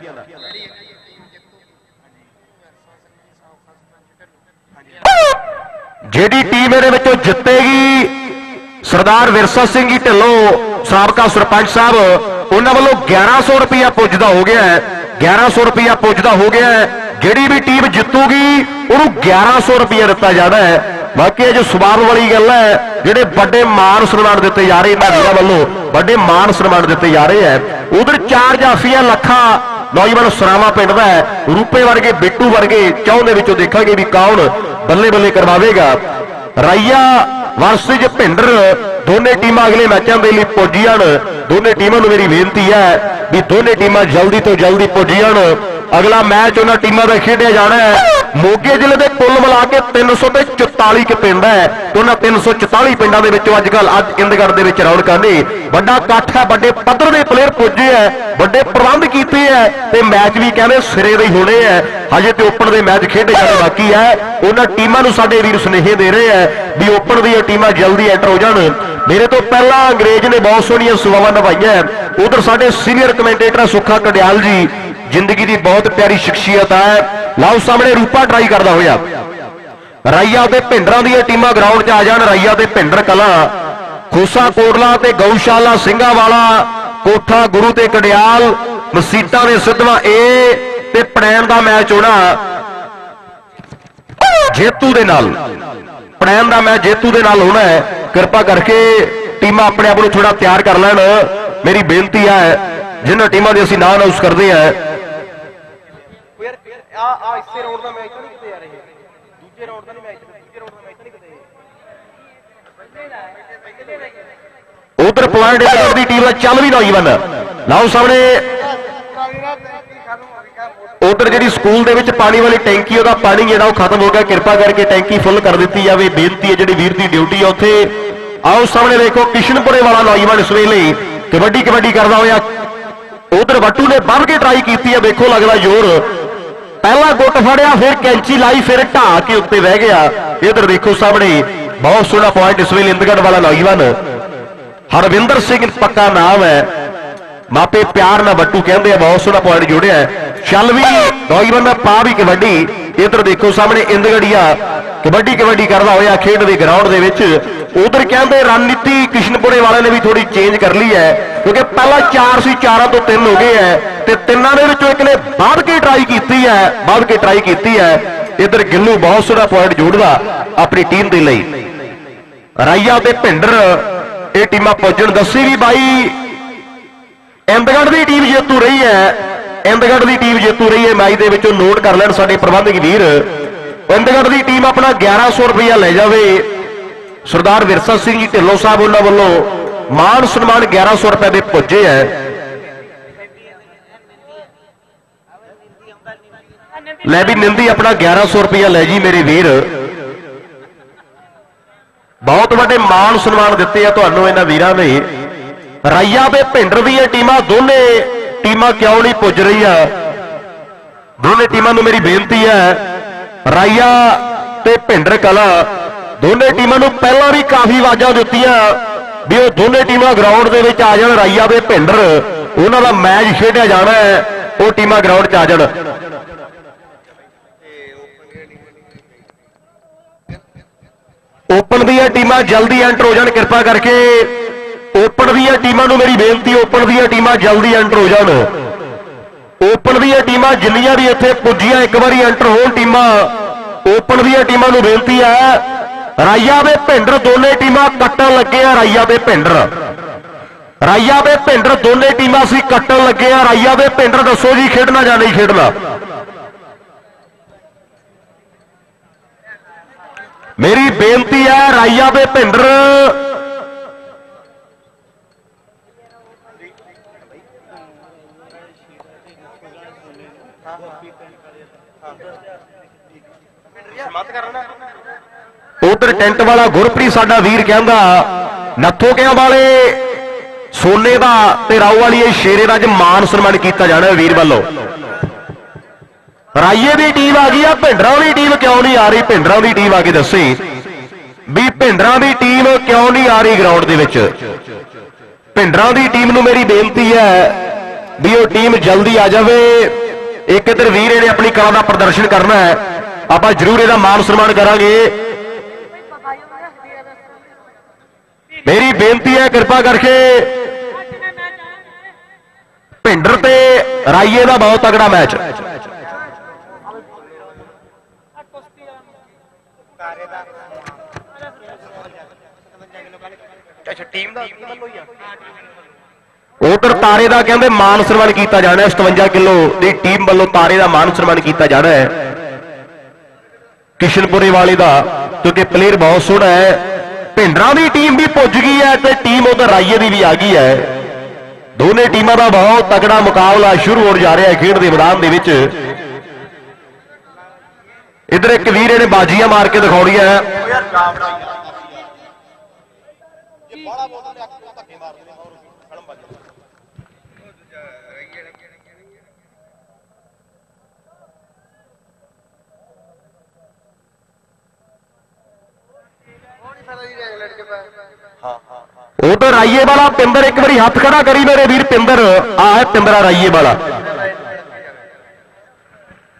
ਜਿਹੜੀ ਟੀਮ ਇਹਦੇ ਵਿੱਚੋਂ ਜਿੱਤੇਗੀ ਸਰਦਾਰ ਵਿਰਸਾ ਸਿੰਘ ਜੀ ਢਿੱਲੋਂ ਸਾਬਕਾ ਸਰਪੰਚ ਸਾਹਿਬ ਉਹਨਾਂ ਵੱਲੋਂ 1100 ਰੁਪਇਆ ਪੁੱਜਦਾ ਹੋ ਗਿਆ ਹੈ। 1100 ਰੁਪਇਆ ਪੁੱਜਦਾ ਹੋ ਗਿਆ ਹੈ। ਜਿਹੜੀ ਵੀ ਟੀਮ ਜਿੱਤੂਗੀ ਉਹਨੂੰ 1100 ਰੁਪਇਆ ਦਿੱਤਾ ਜਾਣਾ ਹੈ। ਬਾਕੀ ਇਹ ਜੋ ਸਵਾਲ ਵਾਲੀ ਗੱਲ ਹੈ ਜਿਹੜੇ ਵੱਡੇ ਮਾਨ ਸਨਮਾਨ ਦਿੱਤੇ ਜਾ ਰਹੇ ਇਹਨਾਂ ਵੀਰਾਂ ਵੱਲੋਂ ਵੱਡੇ ਮਾਨ ਸਨਮਾਨ ਦਿੱਤੇ ਜਾ ਰਹੇ ਹੈ। ਉਧਰ ਚਾਰ ਜਾਫੀਆਂ ਲੱਖਾਂ ਨੌਜਵਾਨ ਸਰਾਵਾ ਪਿੰਡ ਦਾ ਹੈ। ਰੂਪੇ ਵਰਗੇ ਬਿੱਟੂ ਵਰਗੇ ਚੌਂ ਦੇ ਵਿੱਚੋਂ ਦੇਖਾਂਗੇ ਵੀ ਕੌਣ ਬੱਲੇ ਬੱਲੇ ਕਰਵਾਵੇਗਾ। ਰਾਈਆ ਵਰਸਜ ਭਿੰਡਰ ਦੋਨੇ ਟੀਮਾਂ ਅਗਲੇ ਮੈਚਾਂ ਦੇ ਲਈ ਪੁੱਜੀਆਂ। ਦੋਨੇ ਟੀਮਾਂ ਨੂੰ ਮੇਰੀ ਬੇਨਤੀ ਹੈ ਵੀ ਦੋਨੇ ਟੀਮਾਂ ਜਲਦੀ ਤੋਂ ਜਲਦੀ ਪੁੱਜੀਆਂ। ਅਗਲਾ ਮੈਚ ਉਹਨਾਂ ਟੀਮਾਂ ਦਾ ਖੇਡਿਆ ਜਾਣਾ ਹੈ। ਮੋਗੇ ਜ਼ਿਲ੍ਹੇ ਦੇ ਕੁੱਲ ਮਿਲਾ ਕੇ 344 ਕੁ ਪਿੰਡ ਹੈ ਤੇ ਉਹਨਾਂ 344 ਪਿੰਡਾਂ ਦੇ ਵਿੱਚੋਂ ਅੱਜ ਇੰਦਗੜ ਦੇ ਵਿੱਚ ਰੌਣਕਾਂ ਨੇ। ਵੱਡਾ ਇਕੱਠ ਹੈ, ਵੱਡੇ ਪੱਧਰ ਦੇ ਪਲੇਅਰ ਪੁੱਜੇ ਹੈ, ਵੱਡੇ ਪ੍ਰਬੰਧ ਕੀਤੇ ਹੈ ਤੇ ਮੈਚ ਵੀ ਕਹਿੰਦੇ ਸਿਰੇ ਦੇ ਹੀ ਹੋਣੇ ਹੈ। ਹਜੇ ਤੇ ਓਪਨ ਦੇ ਮੈਚ ਖੇਡੇ ਜਾਣੇ ਬਾਕੀ ਹੈ। ਉਹਨਾਂ ਟੀਮਾਂ ਨੂੰ ਸਾਡੇ ਵੀਰ ਸੁਨੇਹੇ ਦੇ ਰਹੇ ਹੈ ਵੀ ਓਪਨ ਦੀਆਂ ਟੀਮਾਂ ਜਲਦੀ ਐਂਟਰ ਹੋ ਜਾਣ। ਮੇਰੇ ਤੋਂ ਪਹਿਲਾਂ ਅੰਗਰੇਜ਼ ਨੇ ਬਹੁਤ ਸੋਹਣੀਆਂ ਸੇਵਾਵਾਂ ਨਿਭਾਈਆਂ। ਉਧਰ ਸਾਡੇ ਸੀਨੀਅਰ ਕਮੈਂਟੇਟਰ ਸੁੱਖਾ ਕੜਿਆਲ ਜੀ ਜ਼ਿੰਦਗੀ ਦੀ ਬਹੁਤ ਪਿਆਰੀ ਸ਼ਖਸੀਅਤ ਹੈ। ਲਓ ਸਾਹਮਣੇ ਰੂਪਾ ਟਰਾਈ ਕਰਦਾ ਹੋਇਆ। ਰਾਈਆ ਤੇ ਭਿੰਡਰਾਂ ਦੀਆਂ ਟੀਮਾਂ ਗਰਾਊਂਡ 'ਚ ਆ ਜਾਣ। ਰਾਈਆ ਤੇ ਭਿੰਡਰ ਕਲਾਂ, ਖੋਸਾ ਕੋਟਲਾ ਤੇ ਗਊਸ਼ਾਲਾ ਸਿੰਘਾਵਾਲਾ, ਕੋਠਾ ਗੁਰੂ ਤੇ ਕੜਿਆਲ, ਮਸੀਤਾਂ ਦੇ ਸਿੱਧਵਾਂ ਏ ਤੇ ਪੜੈਣ ਦਾ ਮੈਚ ਹੋਣਾ ਜੇਤੂ ਦੇ ਨਾਲ। ਪੜੈਣ ਦਾ ਮੈਚ ਜੇਤੂ ਦੇ ਨਾਲ ਹੋਣਾ ਹੈ। ਕਿਰਪਾ ਕਰਕੇ ਟੀਮਾਂ ਆਪਣੇ ਆਪ ਨੂੰ ਥੋੜਾ ਤਿਆਰ ਕਰ ਲੈਣ। ਮੇਰੀ ਬੇਨਤੀ ਹੈ ਜਿਨ੍ਹਾਂ ਟੀਮਾਂ ਦੇ ਅਸੀਂ ਨਾਂ ਅਨਾਉਂਸ ਕਰਦੇ ਆ। ਇਸੇ ਰੌਂਡ ਦਾ ਮੈਚ ਤਾਂ ਨਹੀਂ ਕਿਤੇ ਆ ਰਹੇ, ਦੂਜੇ ਰੌਂਡ ਦਾ ਨਹੀਂ ਮੈਚ, ਦੂਜੇ ਰੌਂਡ ਦਾ ਮੈਚ ਨਹੀਂ ਕਿਤੇ। ਉਧਰ ਪੁਆਇੰਟ ਦੀ ਟੀਮ ਦਾ ਚੱਲ ਵੀ ਨੌਜਵਾਨ। ਲਓ ਸਾਹਮਣੇ ਉਧਰ ਜਿਹੜੀ ਸਕੂਲ ਦੇ ਵਿੱਚ ਪਾਣੀ ਵਾਲੀ ਟੈਂਕੀ, ਉਹਦਾ ਪਾਣੀ ਜਿਹੜਾ ਉਹ ਖਤਮ ਹੋ ਗਿਆ। ਕਿਰਪਾ ਕਰਕੇ ਟੈਂਕੀ ਫੁੱਲ ਕਰ ਦਿੱਤੀ ਜਾਵੇ। ਬੇਨਤੀ ਹੈ ਜਿਹੜੀ ਵੀਰ ਦੀ ਡਿਊਟੀ ਆ ਉੱਥੇ। ਆਓ ਸਾਹਮਣੇ ਦੇਖੋ ਕਿਸ਼ਨਪੁਰੇ ਵਾਲਾ ਨੌਜਵਾਨ ਇਸ ਵੇਲੇ ਕਬੱਡੀ ਕਰਦਾ ਹੋਇਆ। ਉਧਰ ਵੱਟੂ ਨੇ ਬੰਨ ਕੇ ਟਰਾਈ ਕੀਤੀ ਹੈ। ਵੇਖੋ ਲੱਗਦਾ ਜ਼ੋਰ। ਪਹਿਲਾ ਗੁੱਟ ਫੜਿਆ, ਫਿਰ ਕੈਂਚੀ ਲਾਈ, ਫਿਰ ਢਾਹ ਕੇ ਉੱਤੇ ਬਹਿ ਗਿਆ। ਇਧਰ ਦੇਖੋ ਸਾਹਮਣੇ ਬਹੁਤ ਸੋਹਣਾ ਪੁਆਇੰਟ ਇਸ ਵੇਲੇ ਇੰਦਗੜ ਵਾਲਾ ਨੌਜਵਾਨ ਹਰਵਿੰਦਰ ਸਿੰਘ ਪੱਕਾ ਨਾਮ ਹੈ। ਮਾਪੇ ਪਿਆਰ ਨਾਲ ਵੱਟੂ ਕਹਿੰਦੇ ਆ। ਬਹੁਤ ਸੋਹਣਾ ਪੁਆਇੰਟ ਜੋੜਿਆ। ਚੱਲ ਵੀ ਨੌਜਵਾਨ ਦਾ ਪਾ ਵੀ ਕਬੱਡੀ। ਇਧਰ ਦੇਖੋ ਸਾਹਮਣੇ ਇੰਦਗੜੀਆ ਕਬੱਡੀ ਕਰਦਾ ਹੋਇਆ ਖੇਡ ਦੇ ਗਰਾਊਂਡ ਦੇ ਵਿੱਚ। ਉਧਰ ਕਹਿੰਦੇ ਰਣਨੀਤੀ ਕਿਸ਼ਨਪੁਰੇ ਵਾਲਿਆਂ ਨੇ ਵੀ ਥੋੜੀ ਚੇਂਜ ਕਰ ਲਈ ਹੈ, ਕਿਉਂਕਿ ਪਹਿਲਾਂ 4 ਸੀ, 4 ਤੋਂ 3 ਹੋ ਗਏ ਹੈ ਤੇ ਤਿੰਨਾਂ ਦੇ ਵਿੱਚੋਂ ਇੱਕ ਨੇ ਵੱਧ ਕੇ ਟਰਾਈ ਕੀਤੀ ਹੈ। ਇਧਰ ਗਿੱਲੂ ਬਹੁਤ ਸੋਹਣਾ ਪੁਆਇੰਟ ਜੋੜਦਾ ਆਪਣੀ ਟੀਮ ਦੇ ਲਈ। ਰਾਈਆ ਤੇ ਭਿੰਡਰ ਇਹ ਟੀਮਾਂ ਪੁੱਜਣ। ਦੱਸੀ ਵੀ ਬਾਈ ਇੰਦਗੜ ਦੀ ਟੀਮ ਜੇਤੂ ਰਹੀ ਹੈ। ਮੈਚ ਦੇ ਵਿੱਚੋਂ ਨੋਟ ਕਰ ਲੈਣ ਸਾਡੇ ਪ੍ਰਬੰਧਕ ਵੀਰ। ਇੰਦਗੜ ਦੀ ਟੀਮ ਆਪਣਾ 1100 ਰੁਪਇਆ ਲੈ ਜਾਵੇ। ਸਰਦਾਰ ਵਿਰਸਾ ਸਿੰਘ ਜੀ ਢਿੱਲੋਂ ਸਾਹਿਬ ਉਹਨਾਂ ਵੱਲੋਂ ਮਾਣ ਸਨਮਾਨ 1100 ਰੁਪਏ ਦੇ ਪੁੱਜੇ ਹੈ। ਲੈ ਵੀ ਨਿੰਦੀ ਆਪਣਾ 1100 ਰੁਪਇਆ ਲੈ ਜੀ ਮੇਰੇ ਵੀਰ। ਬਹੁਤ ਵੱਡੇ ਮਾਣ ਸਨਮਾਨ ਦਿੱਤੇ ਆ ਤੁਹਾਨੂੰ ਇਹਨਾਂ ਵੀਰਾਂ ਨੇ। ਰਾਈਆ ਤੇ ਭਿੰਡਰ ਦੀਆਂ ਟੀਮਾਂ ਦੋਨੇ ਟੀਮਾਂ ਕਿਉਂ ਨਹੀਂ ਪੁੱਜ ਰਹੀਆਂ? ਦੋਨੇ ਟੀਮਾਂ ਨੂੰ ਮੇਰੀ ਬੇਨਤੀ ਹੈ, ਰਾਈਆ ਤੇ ਭਿੰਡਰ ਕਲਾਂ ਦੋਨੇ ਟੀਮਾਂ ਨੂੰ ਪਹਿਲਾਂ ਵੀ ਕਾਫੀ ਆਵਾਜ਼ਾਂ ਦਿੱਤੀਆਂ ਵੀ ਉਹ ਦੋਨੇ ਟੀਮਾਂ ਗਰਾਊਂਡ ਦੇ ਵਿੱਚ ਆ ਜਾਣ। ਰਾਈਆ ਤੇ ਭਿੰਡਰ ਉਹਨਾਂ ਦਾ ਮੈਚ ਖੇਡਿਆ ਜਾਣਾ ਹੈ, ਉਹ ਟੀਮਾਂ ਗਰਾਊਂਡ 'ਚ ਆ ਜਾਣ। ਓਪਨ ਦੀਆਂ ਟੀਮਾਂ ਜਲਦੀ ਐਂਟਰ ਹੋ ਜਾਣ ਕਿਰਪਾ ਕਰਕੇ। ਓਪਨ ਦੀਆਂ ਟੀਮਾਂ ਨੂੰ ਮੇਰੀ ਬੇਨਤੀ, ਓਪਨ ਦੀਆਂ ਟੀਮਾਂ ਜਲਦੀ ਐਂਟਰ ਹੋ ਜਾਣ। ਓਪਨ ਦੀਆਂ ਟੀਮਾਂ ਜਿੰਨੀਆਂ ਵੀ ਇੱਥੇ ਪੁੱਜੀਆਂ ਇੱਕ ਵਾਰੀ ਐਂਟਰ ਹੋਣ ਟੀਮਾਂ। ਓਪਨ ਦੀਆਂ ਟੀਮਾਂ ਨੂੰ ਬੇਨਤੀ ਹੈ, ਰਾਈਆ ਦੇ ਭਿੰਡਰ ਦੋਨੇ ਟੀਮਾਂ ਕੱਟਣ ਲੱਗੇ ਆ। ਰਾਈਆ ਦੇ ਭਿੰਡਰ ਦੋਨੇ ਟੀਮਾਂ ਸੀ ਕੱਟਣ ਲੱਗੇ ਆ। ਰਾਈਆ ਦੇ ਭਿੰਡਰ ਦੱਸੋ ਜੀ ਖੇਡਣਾ ਜਾਂ ਨਹੀਂ ਖੇਡਣਾ? ਮੇਰੀ ਬੇਨਤੀ ਹੈ ਰਾਈਆ ਦੇ ਭਿੰਡਰ ਉਧਰ ਟੈਂਟ ਵਾਲਾ ਗੁਰਪ੍ਰੀਤ ਸਾਡਾ ਵੀਰ ਕਹਿੰਦਾ ਨੱਥੋਕਿਆਂ ਵਾਲੇ ਸੋਨੇ ਦਾ ਤੇ ਰਾਊ ਵਾਲੀ ਇਹ ਸ਼ੇਰੇ ਦਾ ਅੱਜ ਮਾਨ ਸਨਮਾਨ ਕੀਤਾ ਜਾਣਾ ਵੀਰ ਵੱਲੋਂ। ਰਾਈਏ ਦੀ ਟੀਮ ਆ ਗਈ ਆ, ਭਿੰਡਰਾਂ ਦੀ ਟੀਮ ਕਿਉਂ ਨਹੀਂ ਆ ਰਹੀ? ਭਿੰਡਰਾਂ ਦੀ ਟੀਮ ਆ ਕੇ ਦੱਸੇ ਵੀ ਭਿੰਡਰਾਂ ਦੀ ਟੀਮ ਕਿਉਂ ਨਹੀਂ ਆ ਰਹੀ ਗਰਾਊਂਡ ਦੇ ਵਿੱਚ? ਭਿੰਡਰਾਂ ਦੀ ਟੀਮ ਨੂੰ ਮੇਰੀ ਬੇਨਤੀ ਹੈ ਵੀ ਉਹ ਟੀਮ ਜਲਦੀ ਆ ਜਾਵੇ। ਇੱਕ ਇਧਰ ਵੀਰ ਇਹਨੇ ਆਪਣੀ ਕਲਾ ਦਾ ਪ੍ਰਦਰਸ਼ਨ ਕਰਨਾ ਹੈ, ਆਪਾਂ ਜ਼ਰੂਰ ਇਹਦਾ ਮਾਨ ਸਨਮਾਨ ਕਰਾਂਗੇ। ਮੇਰੀ ਬੇਨਤੀ ਹੈ ਕਿਰਪਾ ਕਰਕੇ ਭਿੰਡਰ ਤੇ ਰਾਈਏ ਦਾ ਬਹੁਤ ਤਗੜਾ ਮੈਚ। ਉਧਰ ਤਾਰੇ ਦਾ ਕਹਿੰਦੇ ਮਾਨ ਸਨਮਾਨ ਕੀਤਾ ਜਾਣਾ। 57 ਕਿਲੋ ਦੀ ਟੀਮ ਵੱਲੋਂ ਤਾਰੇ ਦਾ ਮਾਨ ਸਨਮਾਨ ਕੀਤਾ ਜਾਣਾ ਹੈ ਕਿਸ਼ਨਪੁਰੇ ਵਾਲੇ ਦਾ, ਕਿਉਂਕਿ ਪਲੇਅਰ ਬਹੁਤ ਸੋਹਣਾ ਹੈ। ਭਿੰਡਰਾਂ ਦੀ ਟੀਮ ਵੀ ਪੁੱਜ ਗਈ ਹੈ ਤੇ ਟੀਮ ਉਧਰ ਰਾਈਏ ਦੀ ਵੀ ਆ ਗਈ ਹੈ। ਦੋਨੇ ਟੀਮਾਂ ਦਾ ਬਹੁਤ ਤਕੜਾ ਮੁਕਾਬਲਾ ਸ਼ੁਰੂ ਹੋ ਜਾ ਰਿਹਾ ਹੈ ਖੇਡ ਦੇ ਮੈਦਾਨ ਦੇ ਵਿੱਚ। ਇਧਰ ਇੱਕ ਵੀਰ ਇਹਨੇ ਬਾਜੀਆਂ ਮਾਰ ਕੇ ਦਿਖਾਉਣੀਆਂ ਹੈ। ਉਧਰ ਰਾਈਏ ਵਾਲਾ ਪਿੰਦਰ ਇੱਕ ਵਾਰੀ ਹੱਥ ਖੜਾ ਕਰੀ ਮੇਰੇ ਵੀਰ। ਪਿੰਦਰ ਆ ਹੈ ਪਿੰਦਰਾ ਰਾਈਏ ਵਾਲਾ।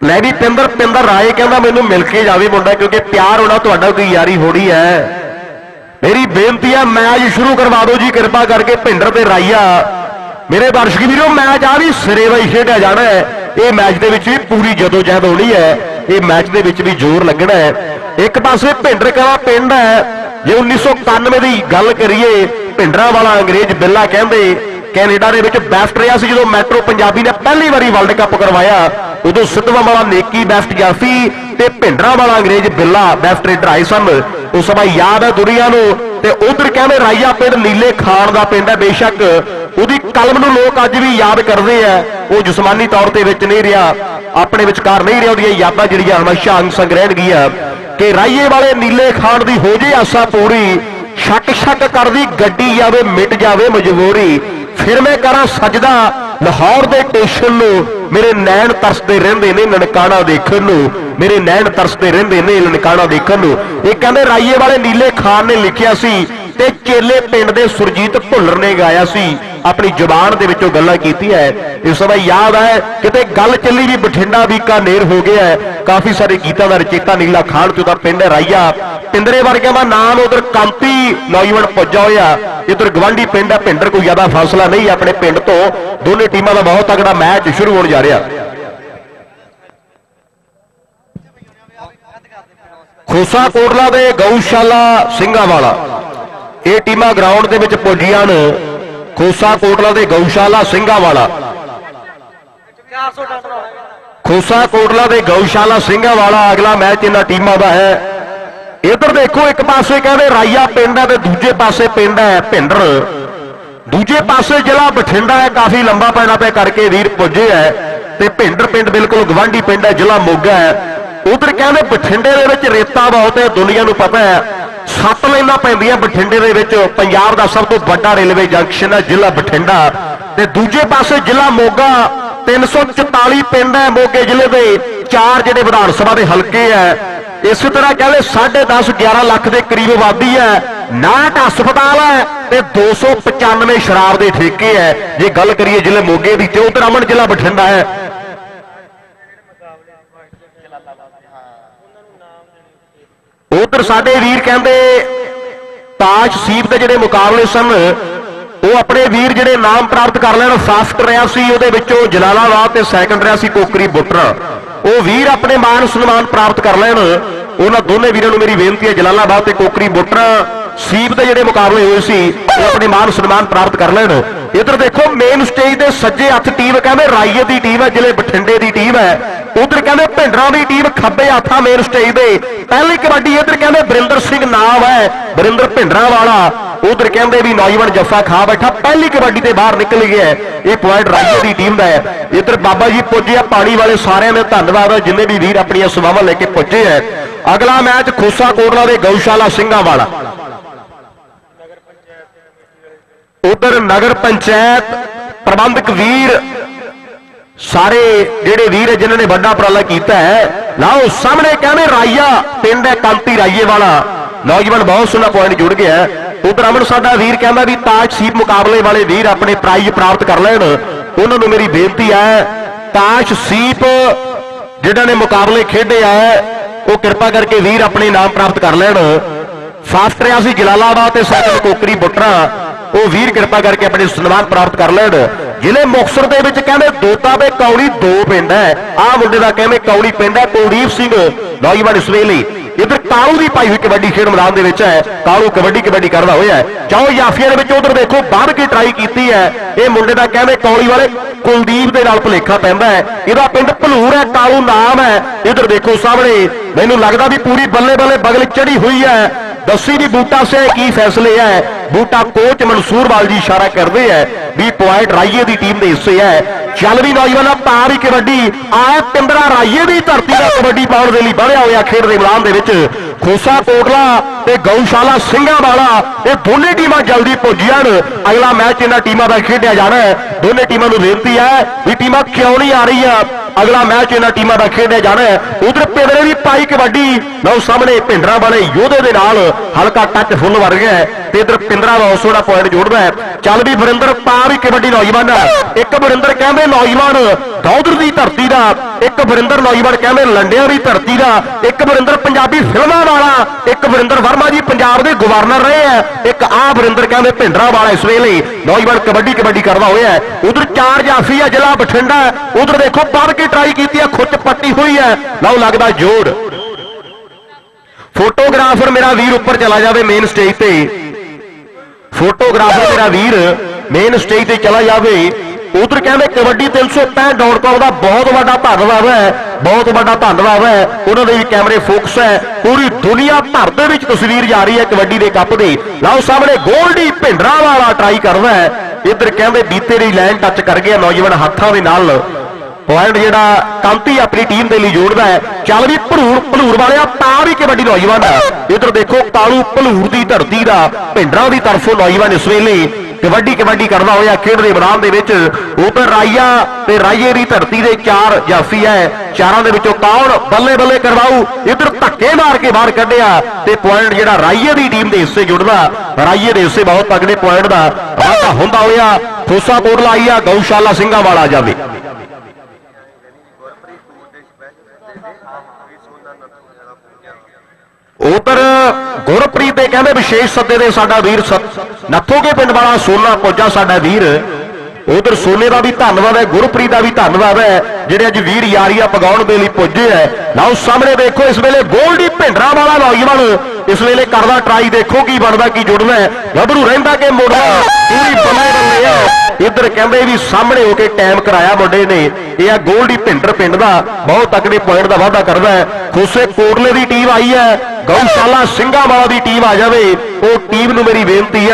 ਲੈ ਵੀ ਪਿੰਦਰ ਰਾਏ ਕਹਿੰਦਾ ਮੈਨੂੰ ਮਿਲ ਕੇ ਜਾਵੇ ਮੁੰਡਾ, ਕਿਉਂਕਿ ਪਿਆਰ ਹੋਣਾ ਤੁਹਾਡਾ ਕੋਈ ਯਾਰੀ ਹੋਣੀ ਹੈ। ਮੇਰੀ ਬੇਨਤੀ ਹੈ ਮੈਚ ਸ਼ੁਰੂ ਕਰਵਾ ਦਿਓ ਜੀ ਕਿਰਪਾ ਕਰਕੇ। ਭਿੰਡਰ ਤੇ ਰਾਈਆ ਮੇਰੇ ਦਰਸ਼ਕ ਵੀਰੋ, ਮੈਚ ਆ ਵੀ ਸਿਰੇ ਦਾ ਹੀ ਖੇਡਿਆ ਜਾਣਾ ਹੈ। ਇਹ ਮੈਚ ਦੇ ਵਿੱਚ ਵੀ ਪੂਰੀ ਜਦੋਜਹਿਦ ਹੋਣੀ ਹੈ, ਇਹ ਮੈਚ ਦੇ ਵਿੱਚ ਵੀ ਜ਼ੋਰ ਲੱਗਣਾ ਹੈ। ਇੱਕ ਪਾਸੇ ਭਿੰਡਰ ਕਲਾ ਪਿੰਡ ਹੈ, ਜੇ 1991 ਦੀ ਗੱਲ ਕਰੀਏ ਭਿੰਡਰਾਂ ਵਾਲਾ ਅੰਗਰੇਜ਼ ਬਿੱਲਾ ਕਹਿੰਦੇ ਕੈਨੇਡਾ ਦੇ ਵਿੱਚ ਬੈਸਟ ਰਿਹਾ ਸੀ। ਜਦੋਂ ਮੈਟਰੋ ਪੰਜਾਬੀ ਨੇ ਪਹਿਲੀ ਵਾਰੀ ਵਰਲਡ ਕੱਪ ਕਰਵਾਇਆ ਉਦੋਂ ਸਿੱਧਵਾਂ ਵਾਲਾ ਨੇਕੀ ਬੈਸਟ ਗਿਆ ਸੀ ਤੇ ਭਿੰਡਰਾਂ ਵਾਲਾ ਅੰਗਰੇਜ਼ ਬਿੱਲਾ ਬੈਸਟ ਰੇਡਰ ਆਏ ਸਨ। ਉਹ ਸਮਾਂ ਯਾਦ ਹੈ ਦੁਨੀਆ ਨੂੰ। ਤੇ ਉਧਰ ਕਹਿੰਦੇ ਰਾਈਆ ਪਿੰਡ ਨੀਲੇ ਖਾਨ ਦਾ ਪਿੰਡ ਹੈ, ਬੇਸ਼ੱਕ ਉਹਦੀ ਕਲਮ ਨੂੰ ਲੋਕ ਅੱਜ ਵੀ ਯਾਦ ਕਰਦੇ ਆ। ਉਹ ਜਿਸਮਾਨੀ ਤੌਰ ਤੇ ਵਿੱਚ ਨਹੀਂ ਰਿਹਾ, ਆਪਣੇ ਵਿਚਕਾਰ ਨਹੀਂ ਰਿਹਾ, ਉਹਦੀਆਂ ਯਾਦਾਂ ਜਿਹੜੀਆਂ ਹਮੇਸ਼ਾ ਅੰਗ ਸੰਗ ਰਹਿਣਗੀਆਂ। ਕਿ ਰਾਈਏ ਵਾਲੇ ਨੀਲੇ ਖਾਨ ਦੀ ਹੋ ਜੇ ਆਸਾ ਪੂਰੀ, ਸ਼ੱਕ ਕਰਦੀ ਗੱਡੀ ਜਾਵੇ ਮਿਟ ਜਾਵੇ ਮਜਬੂਰੀ, ਫਿਰ ਮੈਂ ਕਰਾਂ ਸਜਦਾ ਲਾਹੌਰ ਦੇ ਸਟੇਸ਼ਨ ਨੂੰ, ਮੇਰੇ ਨੈਣ ਤਰਸਦੇ ਰਹਿੰਦੇ ਨੇ ਨਨਕਾਣਾ ਦੇਖਣ ਨੂੰ, ਮੇਰੇ ਨੈਣ ਤਰਸਦੇ ਰਹਿੰਦੇ ਨੇ ਨਨਕਾਣਾ ਦੇਖਣ ਨੂੰ। ਇਹ ਕਹਿੰਦੇ ਰਾਈਏ ਵਾਲੇ ਨੀਲੇ ਖਾਨ ਨੇ ਲਿਖਿਆ ਸੀ ਤੇ ਚੇਲੇ ਪਿੰਡ ਦੇ ਸੁਰਜੀਤ ਭੁੱਲਰ ਨੇ ਗਾਇਆ ਸੀ, ਆਪਣੀ ਜ਼ੁਬਾਨ ਦੇ ਵਿੱਚੋਂ ਗੱਲਾਂ ਕੀਤੀਆਂ। ਇਸ ਸਮੇਂ ਯਾਦ ਹੈ ਕਿਤੇ ਗੱਲ ਚੱਲੀ ਵੀ ਬਠਿੰਡਾ ਬੀਕਾਨੇਰ ਹੋ ਗਿਆ ਹੈ, ਕਾਫੀ ਸਾਰੇ ਗੀਤਾਂ ਦਾ ਰਚੇਤਾ ਨੀਲਾ ਖਾਨ ਤੇ ਉਹਦਾ ਪਿੰਡ ਹੈ ਰਾਈਆ। ਪਿੰਦਰੇ ਵਰਗਿਆਂ ਦਾ ਨਾਮ ਉਧਰ ਕਾਂਤੀ ਨੌਜਵਾਨ ਪੁੱਜਾ ਹੋਇਆ, ਇਧਰ ਗਵਾਂਢੀ ਪਿੰਡ ਹੈ ਭਿੰਡਰ, ਕੋਈ ਜ਼ਿਆਦਾ ਫਾਸਲਾ ਨਹੀਂ ਆਪਣੇ ਪਿੰਡ ਤੋਂ। ਦੋਨੇ ਟੀਮਾਂ ਦਾ ਬਹੁਤ ਤਗੜਾ ਮੈਚ ਸ਼ੁਰੂ ਹੋਣ ਜਾ ਰਿਹਾ। ਖੋਸਾ ਕੋਟਲਾ ਦੇ ਗਊਸ਼ਾਲਾ ਸਿੰਘਾਵਾਲਾ, ਇਹ ਟੀਮਾਂ ਗਰਾਊਂਡ ਦੇ ਵਿੱਚ ਪੁੱਜੀਆਂ ਨੇ। ਖੋਸਾ ਕੋਟਲਾ ਦੇ ਗਊਸ਼ਾਲਾ ਸਿੰਘਾਵਾਲਾ, ਖੋਸਾ ਕੋਟਲਾ ਦੇ ਗਊਸ਼ਾਲਾ ਸਿੰਘਾਵਾਲਾ ਅਗਲਾ ਮੈਚ ਇਹਨਾਂ ਟੀਮਾਂ ਦਾ ਹੈ। ਇਧਰ ਦੇਖੋ ਇੱਕ ਪਾਸੇ ਕਹਿੰਦੇ ਰਾਈਆ ਪਿੰਡ ਹੈ ਤੇ ਦੂਜੇ ਪਾਸੇ ਪਿੰਡ ਹੈ ਭਿੰਡਰ, ਦੂਜੇ ਪਾਸੇ ਜ਼ਿਲ੍ਹਾ ਬਠਿੰਡਾ ਹੈ। ਕਾਫੀ ਲੰਬਾ ਪੈਣਾ ਪਿਆ ਕਰਕੇ ਵੀਰ ਪੁੱਜੇ ਹੈ ਤੇ ਭਿੰਡਰ ਪਿੰਡ ਬਿਲਕੁਲ ਗਵਾਂਢੀ ਪਿੰਡ ਹੈ, ਜ਼ਿਲ੍ਹਾ ਮੋਗਾ ਹੈ। ਉਧਰ ਕਹਿੰਦੇ ਬਠਿੰਡੇ ਦੇ ਵਿੱਚ ਰੇਤਾ ਬਹੁਤ ਹੈ, ਦੁਨੀਆ ਨੂੰ ਪਤਾ ਹੈ। 7 ਲਾਈਨਾਂ ਪੈਂਦੀਆਂ ਬਠਿੰਡੇ ਦੇ ਵਿੱਚ, ਪੰਜਾਬ ਦਾ ਸਭ ਤੋਂ ਵੱਡਾ ਰੇਲਵੇ ਜੰਕਸ਼ਨ ਹੈ ਜ਼ਿਲ੍ਹਾ ਬਠਿੰਡਾ। ਤੇ ਦੂਜੇ ਪਾਸੇ ਜ਼ਿਲ੍ਹਾ ਮੋਗਾ, 344 ਪਿੰਡ ਹੈ ਮੋਗੇ ਜ਼ਿਲ੍ਹੇ ਦੇ, 4 ਜਿਹੜੇ ਵਿਧਾਨ ਸਭਾ ਦੇ ਹਲਕੇ ਹੈ। ਇਸੇ ਤਰ੍ਹਾਂ ਕਹਿੰਦੇ 10.5-11 ਲੱਖ ਦੇ ਕਰੀਬ ਆਬਾਦੀ ਹੈ, 59 ਹਸਪਤਾਲ ਹੈ ਤੇ 295 ਸ਼ਰਾਬ ਦੇ ਠੇਕੇ ਹੈ। ਜੇ ਗੱਲ ਕਰੀਏ ਜ਼ਿਲ੍ਹੇ ਮੋਗੇ ਦੀ ਤੇ ਉਧਰ ਅਮਨ ਜ਼ਿਲ੍ਹਾ ਬਠਿੰਡਾ ਹੈ। ਉਧਰ ਸਾਡੇ ਵੀਰ ਕਹਿੰਦੇ ਤਾਜ ਸੀਪ ਦੇ ਜਿਹੜੇ ਮੁਕਾਬਲੇ ਸਨ ਉਹ ਆਪਣੇ ਵੀਰ ਜਿਹੜੇ ਨਾਮ ਪ੍ਰਾਪਤ ਕਰ ਲੈਣ। ਫਸਟ ਰਿਹਾ ਸੀ ਉਹਦੇ ਵਿੱਚੋਂ ਜਲਾਲਾਬਾਦ ਤੇ ਸੈਕੰਡ ਰਿਹਾ ਸੀ ਕੋਕਰੀ ਬੁੱਟਰ, ਉਹ ਵੀਰ ਆਪਣੇ ਮਾਨ ਸਨਮਾਨ ਪ੍ਰਾਪਤ ਕਰ ਲੈਣ। ਉਹਨਾਂ ਦੋਨੇ ਵੀਰਾਂ ਨੂੰ ਮੇਰੀ ਬੇਨਤੀ ਹੈ ਜਲਾਲਾਬਾਦ ਤੇ ਕੋਕਰੀ ਬੁੱਟਰ ਸੀਪ ਦੇ ਜਿਹੜੇ ਮੁਕਾਬਲੇ ਹੋਏ ਸੀ ਉਹ ਆਪਣੇ ਮਾਨ ਸਨਮਾਨ ਪ੍ਰਾਪਤ ਕਰ ਲੈਣ। ਇਧਰ ਦੇਖੋ ਮੇਨ ਸਟੇਜ ਦੇ ਸੱਜੇ ਹੱਥ ਟੀਮ ਕਹਿੰਦੇ ਰਾਈਏ ਦੀ ਟੀਮ ਹੈ, ਜ਼ਿਲ੍ਹੇ ਬਠਿੰਡੇ ਦੀ ਟੀਮ ਹੈ। ਉਧਰ ਕਹਿੰਦੇ ਭਿੰਡਰਾਂ ਦੀ ਟੀਮ ਖੱਬੇ ਹੱਥਾਂ ਮੇਨ ਸਟੇਜ ਦੇ ਪਹਿਲੀ ਕਬੱਡੀ। ਇਧਰ ਕਹਿੰਦੇ ਬਰਿੰਦਰ ਸਿੰਘ ਨਾਮ ਹੈ, ਬਰਿੰਦਰ ਭਿੰਡਰਾਂ ਵਾਲਾ। ਉਧਰ ਕਹਿੰਦੇ ਵੀ ਨੌਜਵਾਨ ਜੱਫਾ ਖਾ ਬੈਠਾ, ਪਹਿਲੀ ਕਬੱਡੀ ਤੇ ਬਾਹਰ ਨਿਕਲ ਗਿਆ। ਇਹ ਪੁਆਇੰਟ ਰਾਈਏ ਦੀ ਟੀਮ ਦਾ ਹੈ। ਇਧਰ ਬਾਬਾ ਜੀ ਪੁੱਜੇ ਆ ਪਾਣੀ ਵਾਲੇ, ਸਾਰਿਆਂ ਦਾ ਧੰਨਵਾਦ ਹੈ ਜਿੰਨੇ ਵੀ ਵੀਰ ਆਪਣੀਆਂ ਸੇਵਾਵਾਂ ਲੈ ਕੇ ਪੁੱਜੇ ਹੈ। ਅਗਲਾ ਮੈਚ ਖੋਸਾ ਕੋਟਲਾ ਦੇ ਗਊਸ਼ਾਲਾ ਸਿੰਘਾਂ ਵਾਲਾ, ਉਧਰ ਨਗਰ ਪੰਚਾਇਤ ਪ੍ਰਬੰਧਕ ਵੀਰ ਸਾਰੇ ਜਿਹੜੇ ਵੀਰ ਜਿਨ੍ਹਾਂ ਨੇ ਵੱਡਾ ਉਪਰਾਲਾ ਕੀਤਾ ਹੈ। ਲਾਓ ਸਾਹਮਣੇ ਕਹਿੰਦੇ ਰਾਈਆ ਪਿੰਡ ਹੈ ਕਾਂਤੀ ਰਾਈਏ ਵਾਲਾ, ਨੌਜਵਾਨ ਬਹੁਤ ਸੋਹਣਾ ਪੁਆਇੰਟ ਜੁੜ ਗਿਆ। ਉਧਰ ਅਮਨ ਸਾਡਾ ਵੀਰ ਕਹਿੰਦਾ ਵੀ ਤਾਜ ਸੀਪ ਮੁਕਾਬਲੇ ਵਾਲੇ ਵੀਰ ਆਪਣੇ ਪ੍ਰਾਈਜ਼ ਪ੍ਰਾਪਤ ਕਰ ਲੈਣ। ਉਹਨਾਂ ਨੂੰ ਮੇਰੀ ਬੇਨਤੀ ਹੈ ਤਾਜ ਸੀਪ ਜਿਹਨਾਂ ਨੇ ਮੁਕਾਬਲੇ ਖੇਡੇ ਆ ਉਹ ਕਿਰਪਾ ਕਰਕੇ ਵੀਰ ਆਪਣੇ ਨਾਮ ਪ੍ਰਾਪਤ ਕਰ ਲੈਣ। ਫਸਟ ਰਿਹਾ ਸੀ ਜਲਾਲਾਬਾਦ ਤੇ ਸੈਕੰਡ ਕੋਕਰੀ ਬੁੱਟਰਾ, ਉਹ ਵੀਰ ਕਿਰਪਾ ਕਰਕੇ ਆਪਣੇ ਸਨਮਾਨ ਪ੍ਰਾਪਤ ਕਰ ਲੈਣ। ਜ਼ਿਲ੍ਹੇ ਮੁਕਤਸਰ ਦੇ ਵਿੱਚ ਕਹਿੰਦੇ ਦੋਤਾ ਤੇ ਕੌੜੀ 2 ਪਿੰਡ ਹੈ। ਆਹ ਮੁੰਡੇ ਦਾ ਕਹਿੰਦੇ ਕੌੜੀ ਪਿੰਡ ਹੈ, ਕੁਲਦੀਪ ਸਿੰਘ ਨੌਜਵਾਨ ਇਸ ਵੇਲੇ। ਇਧਰ ਕਾਲੂ ਦੀ ਪਾਈ ਹੋਈ ਕਬੱਡੀ ਖੇਡ ਮੈਦਾਨ ਦੇ ਵਿੱਚ ਹੈ, ਕਾਲੂ ਕਬੱਡੀ ਕਰਦਾ ਹੋਇਆ। ਚਾਹੋ ਜਾਫੀਆਂ ਦੇ ਵਿੱਚ ਉਧਰ ਦੇਖੋ ਬਾਹਰ ਕੇ ਟਰਾਈ ਕੀਤੀ ਹੈ। ਇਹ ਮੁੰਡੇ ਦਾ ਕਹਿੰਦੇ ਕੌੜੀ ਵਾਲੇ ਕੁਲਦੀਪ ਦੇ ਨਾਲ ਭੁਲੇਖਾ ਪੈਂਦਾ ਹੈ। ਇਹਦਾ ਪਿੰਡ ਭਲੂਰ ਹੈ, ਕਾਲੂ ਨਾਮ ਹੈ। ਇਧਰ ਦੇਖੋ ਸਾਹਮਣੇ ਮੈਨੂੰ ਲੱਗਦਾ ਵੀ ਪੂਰੀ ਬੱਲੇ ਬੱਲੇ ਬਗਲ ਚੜੀ ਹੋਈ ਹੈ। ਦੱਸੀ ਵੀ ਬੂਟਾ ਸੇ ਕੀ ਫੈਸਲੇ ਹੈ। ਬੂਟਾ ਕੋਚ ਮਨਸੂਰਵਾਲ ਜੀ ਇਸ਼ਾਰਾ ਕਰਦੇ ਹੈ ਵੀ ਪੁਆਇੰਟ ਰਾਈਏ ਦੀ ਟੀਮ ਦੇ ਹਿੱਸੇ ਹੈ। ਚੱਲ ਵੀ ਨੌਜਵਾਨਾਂ ਪਾ ਵੀ ਕਬੱਡੀ ਆ ਪਿੰਦਰਾ ਰਾਈਏ ਦੀ ਧਰਤੀ ਦਾ ਕਬੱਡੀ ਪਾਉਣ ਦੇ ਲਈ ਵਧਿਆ ਹੋਇਆ ਖੇਡ ਦੇ ਮੈਦਾਨ ਦੇ ਵਿੱਚ ਖੋਸਾ ਕੋਟਲਾ ਤੇ ਗਊਸ਼ਾਲਾ ਸਿੰਘਾਂ ਵਾਲਾ, ਇਹ ਦੋਨੇ ਟੀਮਾਂ ਜਲਦੀ ਪਹੁੰਚੀਆਂ ਨੇ। ਅਗਲਾ ਮੈਚ ਇਹਨਾਂ ਟੀਮਾਂ ਦਾ ਖੇਡਿਆ ਜਾਣਾ ਹੈ। ਦੋਨੇ ਟੀਮਾਂ ਨੂੰ ਬੇਨਤੀ ਹੈ ਵੀ ਟੀਮਾਂ ਕਿਉਂ ਨਹੀਂ ਆ ਰਹੀਆਂ, ਅਗਲਾ ਮੈਚ ਇਹਨਾਂ ਟੀਮਾਂ ਦਾ ਖੇਡਿਆ ਜਾਣਾ ਹੈ। ਉਧਰ ਪਿੰਦਰੇ ਦੀ ਪਾਈ ਕਬੱਡੀ ਲਓ ਸਾਹਮਣੇ ਭਿੰਡਰਾਂ ਵਾਲੇ ਯੋਧੇ ਦੇ ਨਾਲ ਹਲਕਾ ਟੱਚ ਫੁੱਲ ਵਰ ਗਿਆ। ਤੇ ਇਧਰ ਪਿੰਦਰਾ ਵਾਸੋ ਦਾ ਪੁਆਇੰਟ ਜੋੜਦਾ ਹੈ। ਚੱਲ ਵੀ ਵਰਿੰਦਰ ਪਾ ਵੀ ਕਬੱਡੀ ਨੌਜਵਾਨ, ਇੱਕ ਵਰਿੰਦਰ ਕਹਿੰਦੇ ਨੌਜਵਾਨ ਦੌਦਰ ਦੀ ਧਰਤੀ ਦਾ, ਇੱਕ ਵਰਿੰਦਰ ਨੌਜਵਾਨ ਕਹਿੰਦੇ ਲੰਡਿਆਂ ਦੀ ਧਰਤੀ ਦਾ, ਇੱਕ ਵਰਿੰਦਰ ਪੰਜਾਬੀ ਫਿਲਮਾਂ ਵਾਲਾ, ਇੱਕ ਵਰਿੰਦਰ ਵਰਮਾ ਜੀ ਪੰਜਾਬ ਦੇ ਗਵਰਨਰ ਰਹੇ ਆ, ਇੱਕ ਆਹ ਵਰਿੰਦਰ ਕਹਿੰਦੇ ਭਿੰਡਰਾਂ ਵਾਲਾ ਇਸ ਵੇਲੇ ਨੌਜਵਾਨ ਕਬੱਡੀ ਕਰਦਾ ਹੋਇਆ। ਉਧਰ 4 ਜਾਫੀ ਆ ਜ਼ਿਲ੍ਹਾ ਬਠਿੰਡਾ, ਉਧਰ ਦੇਖੋ ਵੱਧ ਕੇ ਟਰਾਈ ਕੀਤੀ ਹੈ, ਖੁੱਚ ਪੱਟੀ ਹੋਈ ਹੈ, ਲਓ ਲੱਗਦਾ ਜੋੜ। ਫੋਟੋਗ੍ਰਾਫਰ ਮੇਰਾ ਵੀਰ ਉੱਪਰ ਚਲਾ ਜਾਵੇ ਮੇਨ ਸਟੇਜ ਤੇ, ਫੋਟੋਗ੍ਰਾਫਰ ਮੇਰਾ ਵੀਰ ਮੇਨ ਸਟੇਜ ਤੇ ਚਲਾ ਜਾਵੇ। ਉਧਰ ਕਹਿੰਦੇ ਕਬੱਡੀ 365.com ਦਾ ਬਹੁਤ ਵੱਡਾ ਧੰਨਵਾਦ ਹੈ, ਬਹੁਤ ਵੱਡਾ ਧੰਨਵਾਦ ਹੈ, ਉਹਨਾਂ ਦੇ ਵੀ ਕੈਮਰੇ ਫੋਕਸ ਹੈ, ਪੂਰੀ ਦੁਨੀਆ ਭਰ ਦੇ ਵਿੱਚ ਤਸਵੀਰ ਜਾ ਰਹੀ ਹੈ ਕਬੱਡੀ ਦੇ ਕੱਪ ਦੀ। ਲਓ ਸਾਹਮਣੇ ਗੋਲਡੀ ਭਿੰਡਰਾਂ ਵਾਲਾ ਟਰਾਈ ਕਰਦਾ ਹੈ, ਇੱਧਰ ਕਹਿੰਦੇ ਬੀਤੇ ਦੀ ਲਾਈਨ ਟੱਚ ਕਰ ਗਿਆ ਨੌਜਵਾਨ ਹੱਥਾਂ ਦੇ ਨਾਲ, ਪੁਆਇੰਟ ਜਿਹੜਾ ਕਾਂਤੀ ਆਪਣੀ ਟੀਮ ਦੇ ਲਈ ਜੋੜਦਾ ਹੈ। ਚੱਲ ਵੀ ਭਲੂਰ ਵਾਲਿਆ ਤਾਂ ਵੀ ਕਬੱਡੀ ਨੌਜਵਾਨ ਹੈ, ਇੱਧਰ ਦੇਖੋ ਕਾਲੂ ਭਲੂਰ ਦੀ ਧਰਤੀ ਦਾ ਭਿੰਡਰਾਂ ਦੀ ਤਰਫੋਂ ਨੌਜਵਾਨ ਇਸ ਵੇਲੇ ਕਬੱਡੀ ਕਰਦਾ ਹੋਇਆ ਖੇਡ ਦੇ ਮੈਦਾਨ ਦੇ ਵਿੱਚ। ਉਧਰ ਰਾਈਆ ਤੇ ਰਾਈਏ ਦੀ ਧਰਤੀ ਦੇ 4 ਜਾਫੀ ਹੈ, ਚਾਰਾਂ ਦੇ ਵਿੱਚੋਂ ਕੌਣ ਬੱਲੇ ਕਰਵਾਊ, ਇੱਧਰ ਧੱਕੇ ਮਾਰ ਕੇ ਬਾਹਰ ਕੱਢਿਆ ਤੇ ਪੁਆਇੰਟ ਜਿਹੜਾ ਰਾਈਏ ਦੀ ਟੀਮ ਦੇ ਹਿੱਸੇ ਜੁੜਦਾ, ਰਾਈਏ ਦੇ ਹਿੱਸੇ ਬਹੁਤ ਤਗੜੇ ਪੁਆਇੰਟ ਦਾ ਵਾਧਾ ਹੁੰਦਾ ਹੋਇਆ। ਖੋਸਾ ਕੋਟਲਾ ਆਈਆ ਗਊਸ਼ਾਲਾ ਸਿੰਘਾਂ ਵਾਲਾ ਜਾਵੇ। ਉਧਰ ਗੁਰਪ੍ਰੀਤ ਦੇ ਕਹਿੰਦੇ ਵਿਸ਼ੇਸ਼ ਸੱਦੇ ਦੇ ਸਾਡਾ ਵੀਰ ਨੱਥੋਕੇ ਪਿੰਡ ਵਾਲਾ ਸੋਨਾ ਪੋਜਾ ਸਾਡਾ ਵੀਰ, ਉਧਰ ਸੋਨੇ ਦਾ ਵੀ ਧੰਨਵਾਦ ਹੈ, ਗੁਰਪ੍ਰੀਤ ਦਾ ਵੀ ਧੰਨਵਾਦ ਹੈ ਜਿਹੜੇ ਅੱਜ ਵੀਰ ਯਾਰੀਆਂ ਪਗਾਉਣ ਦੇ ਲਈ ਪੁੱਜੇ ਹੈ। ਲਓ ਸਾਹਮਣੇ ਦੇਖੋ ਇਸ ਵੇਲੇ ਗੋਲਡੀ ਭਿੰਡਰਾਂ ਵਾਲਾ ਨੌਜਵਾਨ ਇਸ ਵੇਲੇ ਕਰਦਾ ਟਰਾਈ, ਦੇਖੋ ਕੀ ਬਣਦਾ ਕੀ ਜੁੜਦਾ ਹੈ, ਗੱਭਰੂ ਰਹਿੰਦਾ ਕਿ ਮੋੜਦਾ, ਪੂਰੀ ਬੱਲੇ ਹੈ। ਇੱਧਰ ਕਹਿੰਦੇ ਵੀ ਸਾਹਮਣੇ ਹੋ ਕੇ ਟਾਈਮ ਕਰਾਇਆ ਮੁੰਡੇ ਨੇ, ਇਹ ਆ ਗੋਲਡੀ ਭਿੰਡਰ ਪਿੰਡ ਦਾ ਬਹੁਤ ਤਕੜੇ ਪੁਆਇੰਟ ਦਾ ਵਾਅਦਾ ਕਰਦਾ ਹੈ। ਖੋਸੇ ਕੋਟਲੇ ਦੀ ਟੀਮ ਆਈ ਹੈ, ਗਊਸ਼ਾਲਾ ਸਿੰਘਾਂ ਵਾਲਾ ਦੀ ਟੀਮ ਆ ਜਾਵੇ। ਉਹ ਟੀਮ ਨੂੰ ਮੇਰੀ ਬੇਨਤੀ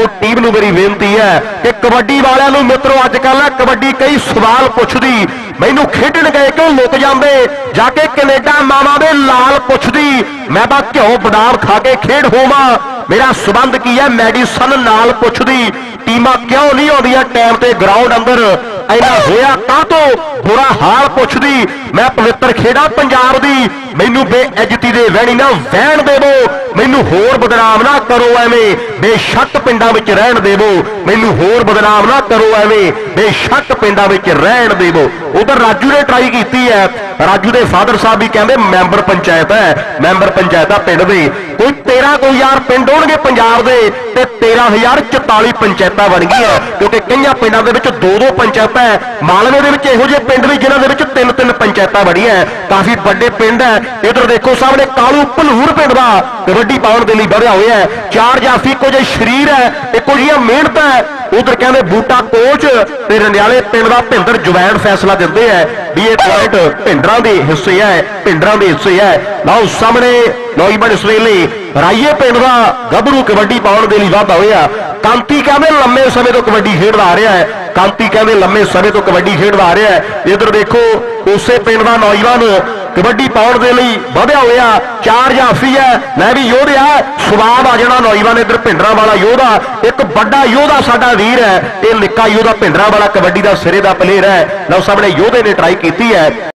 ਹੈ, ਕਿ ਕਬੱਡੀ ਵਾਲਿਆਂ ਨੂੰ ਮਿੱਤਰੋ ਅੱਜ ਕੱਲ ਕਬੱਡੀ ਕਈ ਸਵਾਲ ਪੁੱਛਦੀ, ਮੈਨੂੰ ਖੇਡਣ ਗਏ ਕਿਉਂ ਲੁਕ ਜਾਂਦੇ, ਜਾ ਕੇ ਕੈਨੇਡਾ ਮਾਵਾਂ ਦੇ ਲਾਲ ਪੁੱਛਦੀ, ਮੈਂ ਤਾਂ ਘਿਓ ਬਦਾਮ ਖਾ ਕੇ ਖੇਡ ਹੋਵਾਂ, ਮੇਰਾ ਸਬੰਧ ਕੀ ਹੈ ਮੈਡੀਸਨ ਨਾਲ ਪੁੱਛਦੀ, ਟੀਮਾਂ ਕਿਉਂ ਨਹੀਂ ਆਉਂਦੀਆਂ ਟਾਈਮ ਤੇ ਗਰਾਊਂਡ ਅੰਦਰ, ਐਨਾ ਹੋਇਆ ਕਾਹਤੋਂ ਬੁਰਾ ਹਾਲ ਪੁੱਛਦੀ, ਮੈਂ ਪਵਿੱਤਰ ਖੇਡਾਂ ਪੰਜਾਬ ਦੀ, ਮੈਨੂੰ ਬੇਇੱਜ਼ਤੀ ਦੇ ਵਹਿਣੀ ਨਾ ਵਹਿਣ ਦੇਵੋ, ਮੈਨੂੰ ਹੋਰ ਬਦਨਾਮ ਨਾ ਕਰੋ ਐਵੇਂ, ਬੇਸ਼ੱਕ ਪਿੰਡਾਂ ਵਿੱਚ ਰਹਿਣ ਦੇਵੋ, ਮੈਨੂੰ ਹੋਰ ਬਦਨਾਮ ਨਾ ਕਰੋ ਐਵੇਂ, ਬੇਸ਼ੱਕ ਪਿੰਡਾਂ ਵਿੱਚ ਰਹਿਣ ਦੇਵੋ। ਉਧਰ ਰਾਜੂ ਨੇ ਟਰਾਈ ਕੀਤੀ ਹੈ, ਰਾਜੂ ਦੇ ਫਾਦਰ ਸਾਹਿਬ ਵੀ ਕਹਿੰਦੇ ਮੈਂਬਰ ਪੰਚਾਇਤ ਹੈ, ਮੈਂਬਰ ਪੰਚਾਇਤ ਆ ਪਿੰਡ ਦੇ, ਕੋਈ 13 ਕੋਈ ਯਾਰ ਪਿੰਡ ਹੋਣਗੇ ਪੰਜਾਬ ਦੇ ਤੇ 13,044 ਪੰਚਾਇਤਾਂ ਬਣ ਗਈਆਂ, ਕਿਉਂਕਿ ਕਈਆਂ ਪਿੰਡਾਂ ਦੇ ਵਿੱਚ 2-2 ਪੰਚਾਇਤਾਂ, ਮਾਲਵੇ ਦੇ ਵਿੱਚ ਇਹੋ ਜਿਹੇ ਪਿੰਡ ਵੀ ਜਿਨ੍ਹਾਂ ਦੇ ਵਿੱਚ 3-3 ਪੰਚਾਇਤਾਂ ਬਣੀਆਂ, ਕਾਫੀ ਵੱਡੇ ਪਿੰਡ ਹੈ। ਇੱਧਰ ਦੇਖੋ ਸਾਹਮਣੇ ਕਾਲੂ ਭਲੂਰ ਪਿੰਡ ਦਾ ਕਬੱਡੀ ਪਾਉਣ ਦੇ ਲਈ ਵਧਿਆ ਹੋਇਆ ਹੈ, 4 ਜਾਫੀ ਇੱਕੋ ਜਿਹੇ ਸਰੀਰ ਹੈ, ਇੱਕੋ ਜਿਹੀਆਂ ਮਿਹਨਤ ਹੈ। ਉਧਰ ਕਹਿੰਦੇ ਬੂਟਾ ਕੋਚ ਤੇ ਰੰਡਿਆਲੇ ਪਿੰਡ ਦਾ ਭਿੰਦਰ ਜਵੈਣ ਫੈਸਲਾ ਦਿੰਦੇ ਹੈ ਵੀ ਇਹ ਪੁਆਇੰਟ ਭਿੰਡਰਾਂ ਦੇ ਹਿੱਸੇ ਹੈ, ਭਿੰਡਰਾਂ ਦੇ ਹਿੱਸੇ ਹੈ। ਲਓ ਸਾਹਮਣੇ ਨੌਜਵਾਨ ਇਸ ਵੇਲੇ ਰਾਈਏ ਪਿੰਡ ਦਾ ਗੱਭਰੂ ਕਬੱਡੀ ਪਾਉਣ ਦੇ ਲਈ ਵਾਧਾ ਹੋਇਆ। ਕਾਂਤੀ ਕਹਿੰਦੇ ਲੰਮੇ ਸਮੇਂ ਤੋਂ ਕਬੱਡੀ ਖੇਡਦਾ ਆ ਰਿਹਾ ਹੈ, ਕਾਂਤੀ ਕਹਿੰਦੇ ਲੰਮੇ ਸਮੇਂ ਤੋਂ ਕਬੱਡੀ ਖੇਡਦਾ ਆ ਰਿਹਾ ਹੈ। ਇੱਧਰ ਦੇਖੋ ਉਸੇ ਪਿੰਡ ਦਾ ਨੌਜਵਾਨ ਕਬੱਡੀ ਪਾਉਣ ਦੇ ਲਈ ਵਧਿਆ ਹੋਇਆ, 4 ਜਾਫੀ ਹੈ, ਮੈਂ ਵੀ ਯੋਧਾ ਸਵਾਦ ਆ ਜਾਣਾ ਨੌਜਵਾਨ। ਇੱਧਰ ਭਿੰਡਰਾਂ ਵਾਲਾ ਯੋਧਾ, ਇੱਕ ਵੱਡਾ ਯੋਧਾ ਸਾਡਾ ਵੀਰ ਹੈ, ਇਹ ਨਿੱਕਾ ਯੋਧਾ ਭਿੰਡਰਾਂ ਵਾਲਾ ਕਬੱਡੀ ਦਾ ਸਿਰੇ ਦਾ ਪਲੇਅਰ ਹੈ। ਲਓ ਸਾਹਮਣੇ ਯੋਧੇ ਨੇ ਟਰਾਈ ਕੀਤੀ ਹੈ।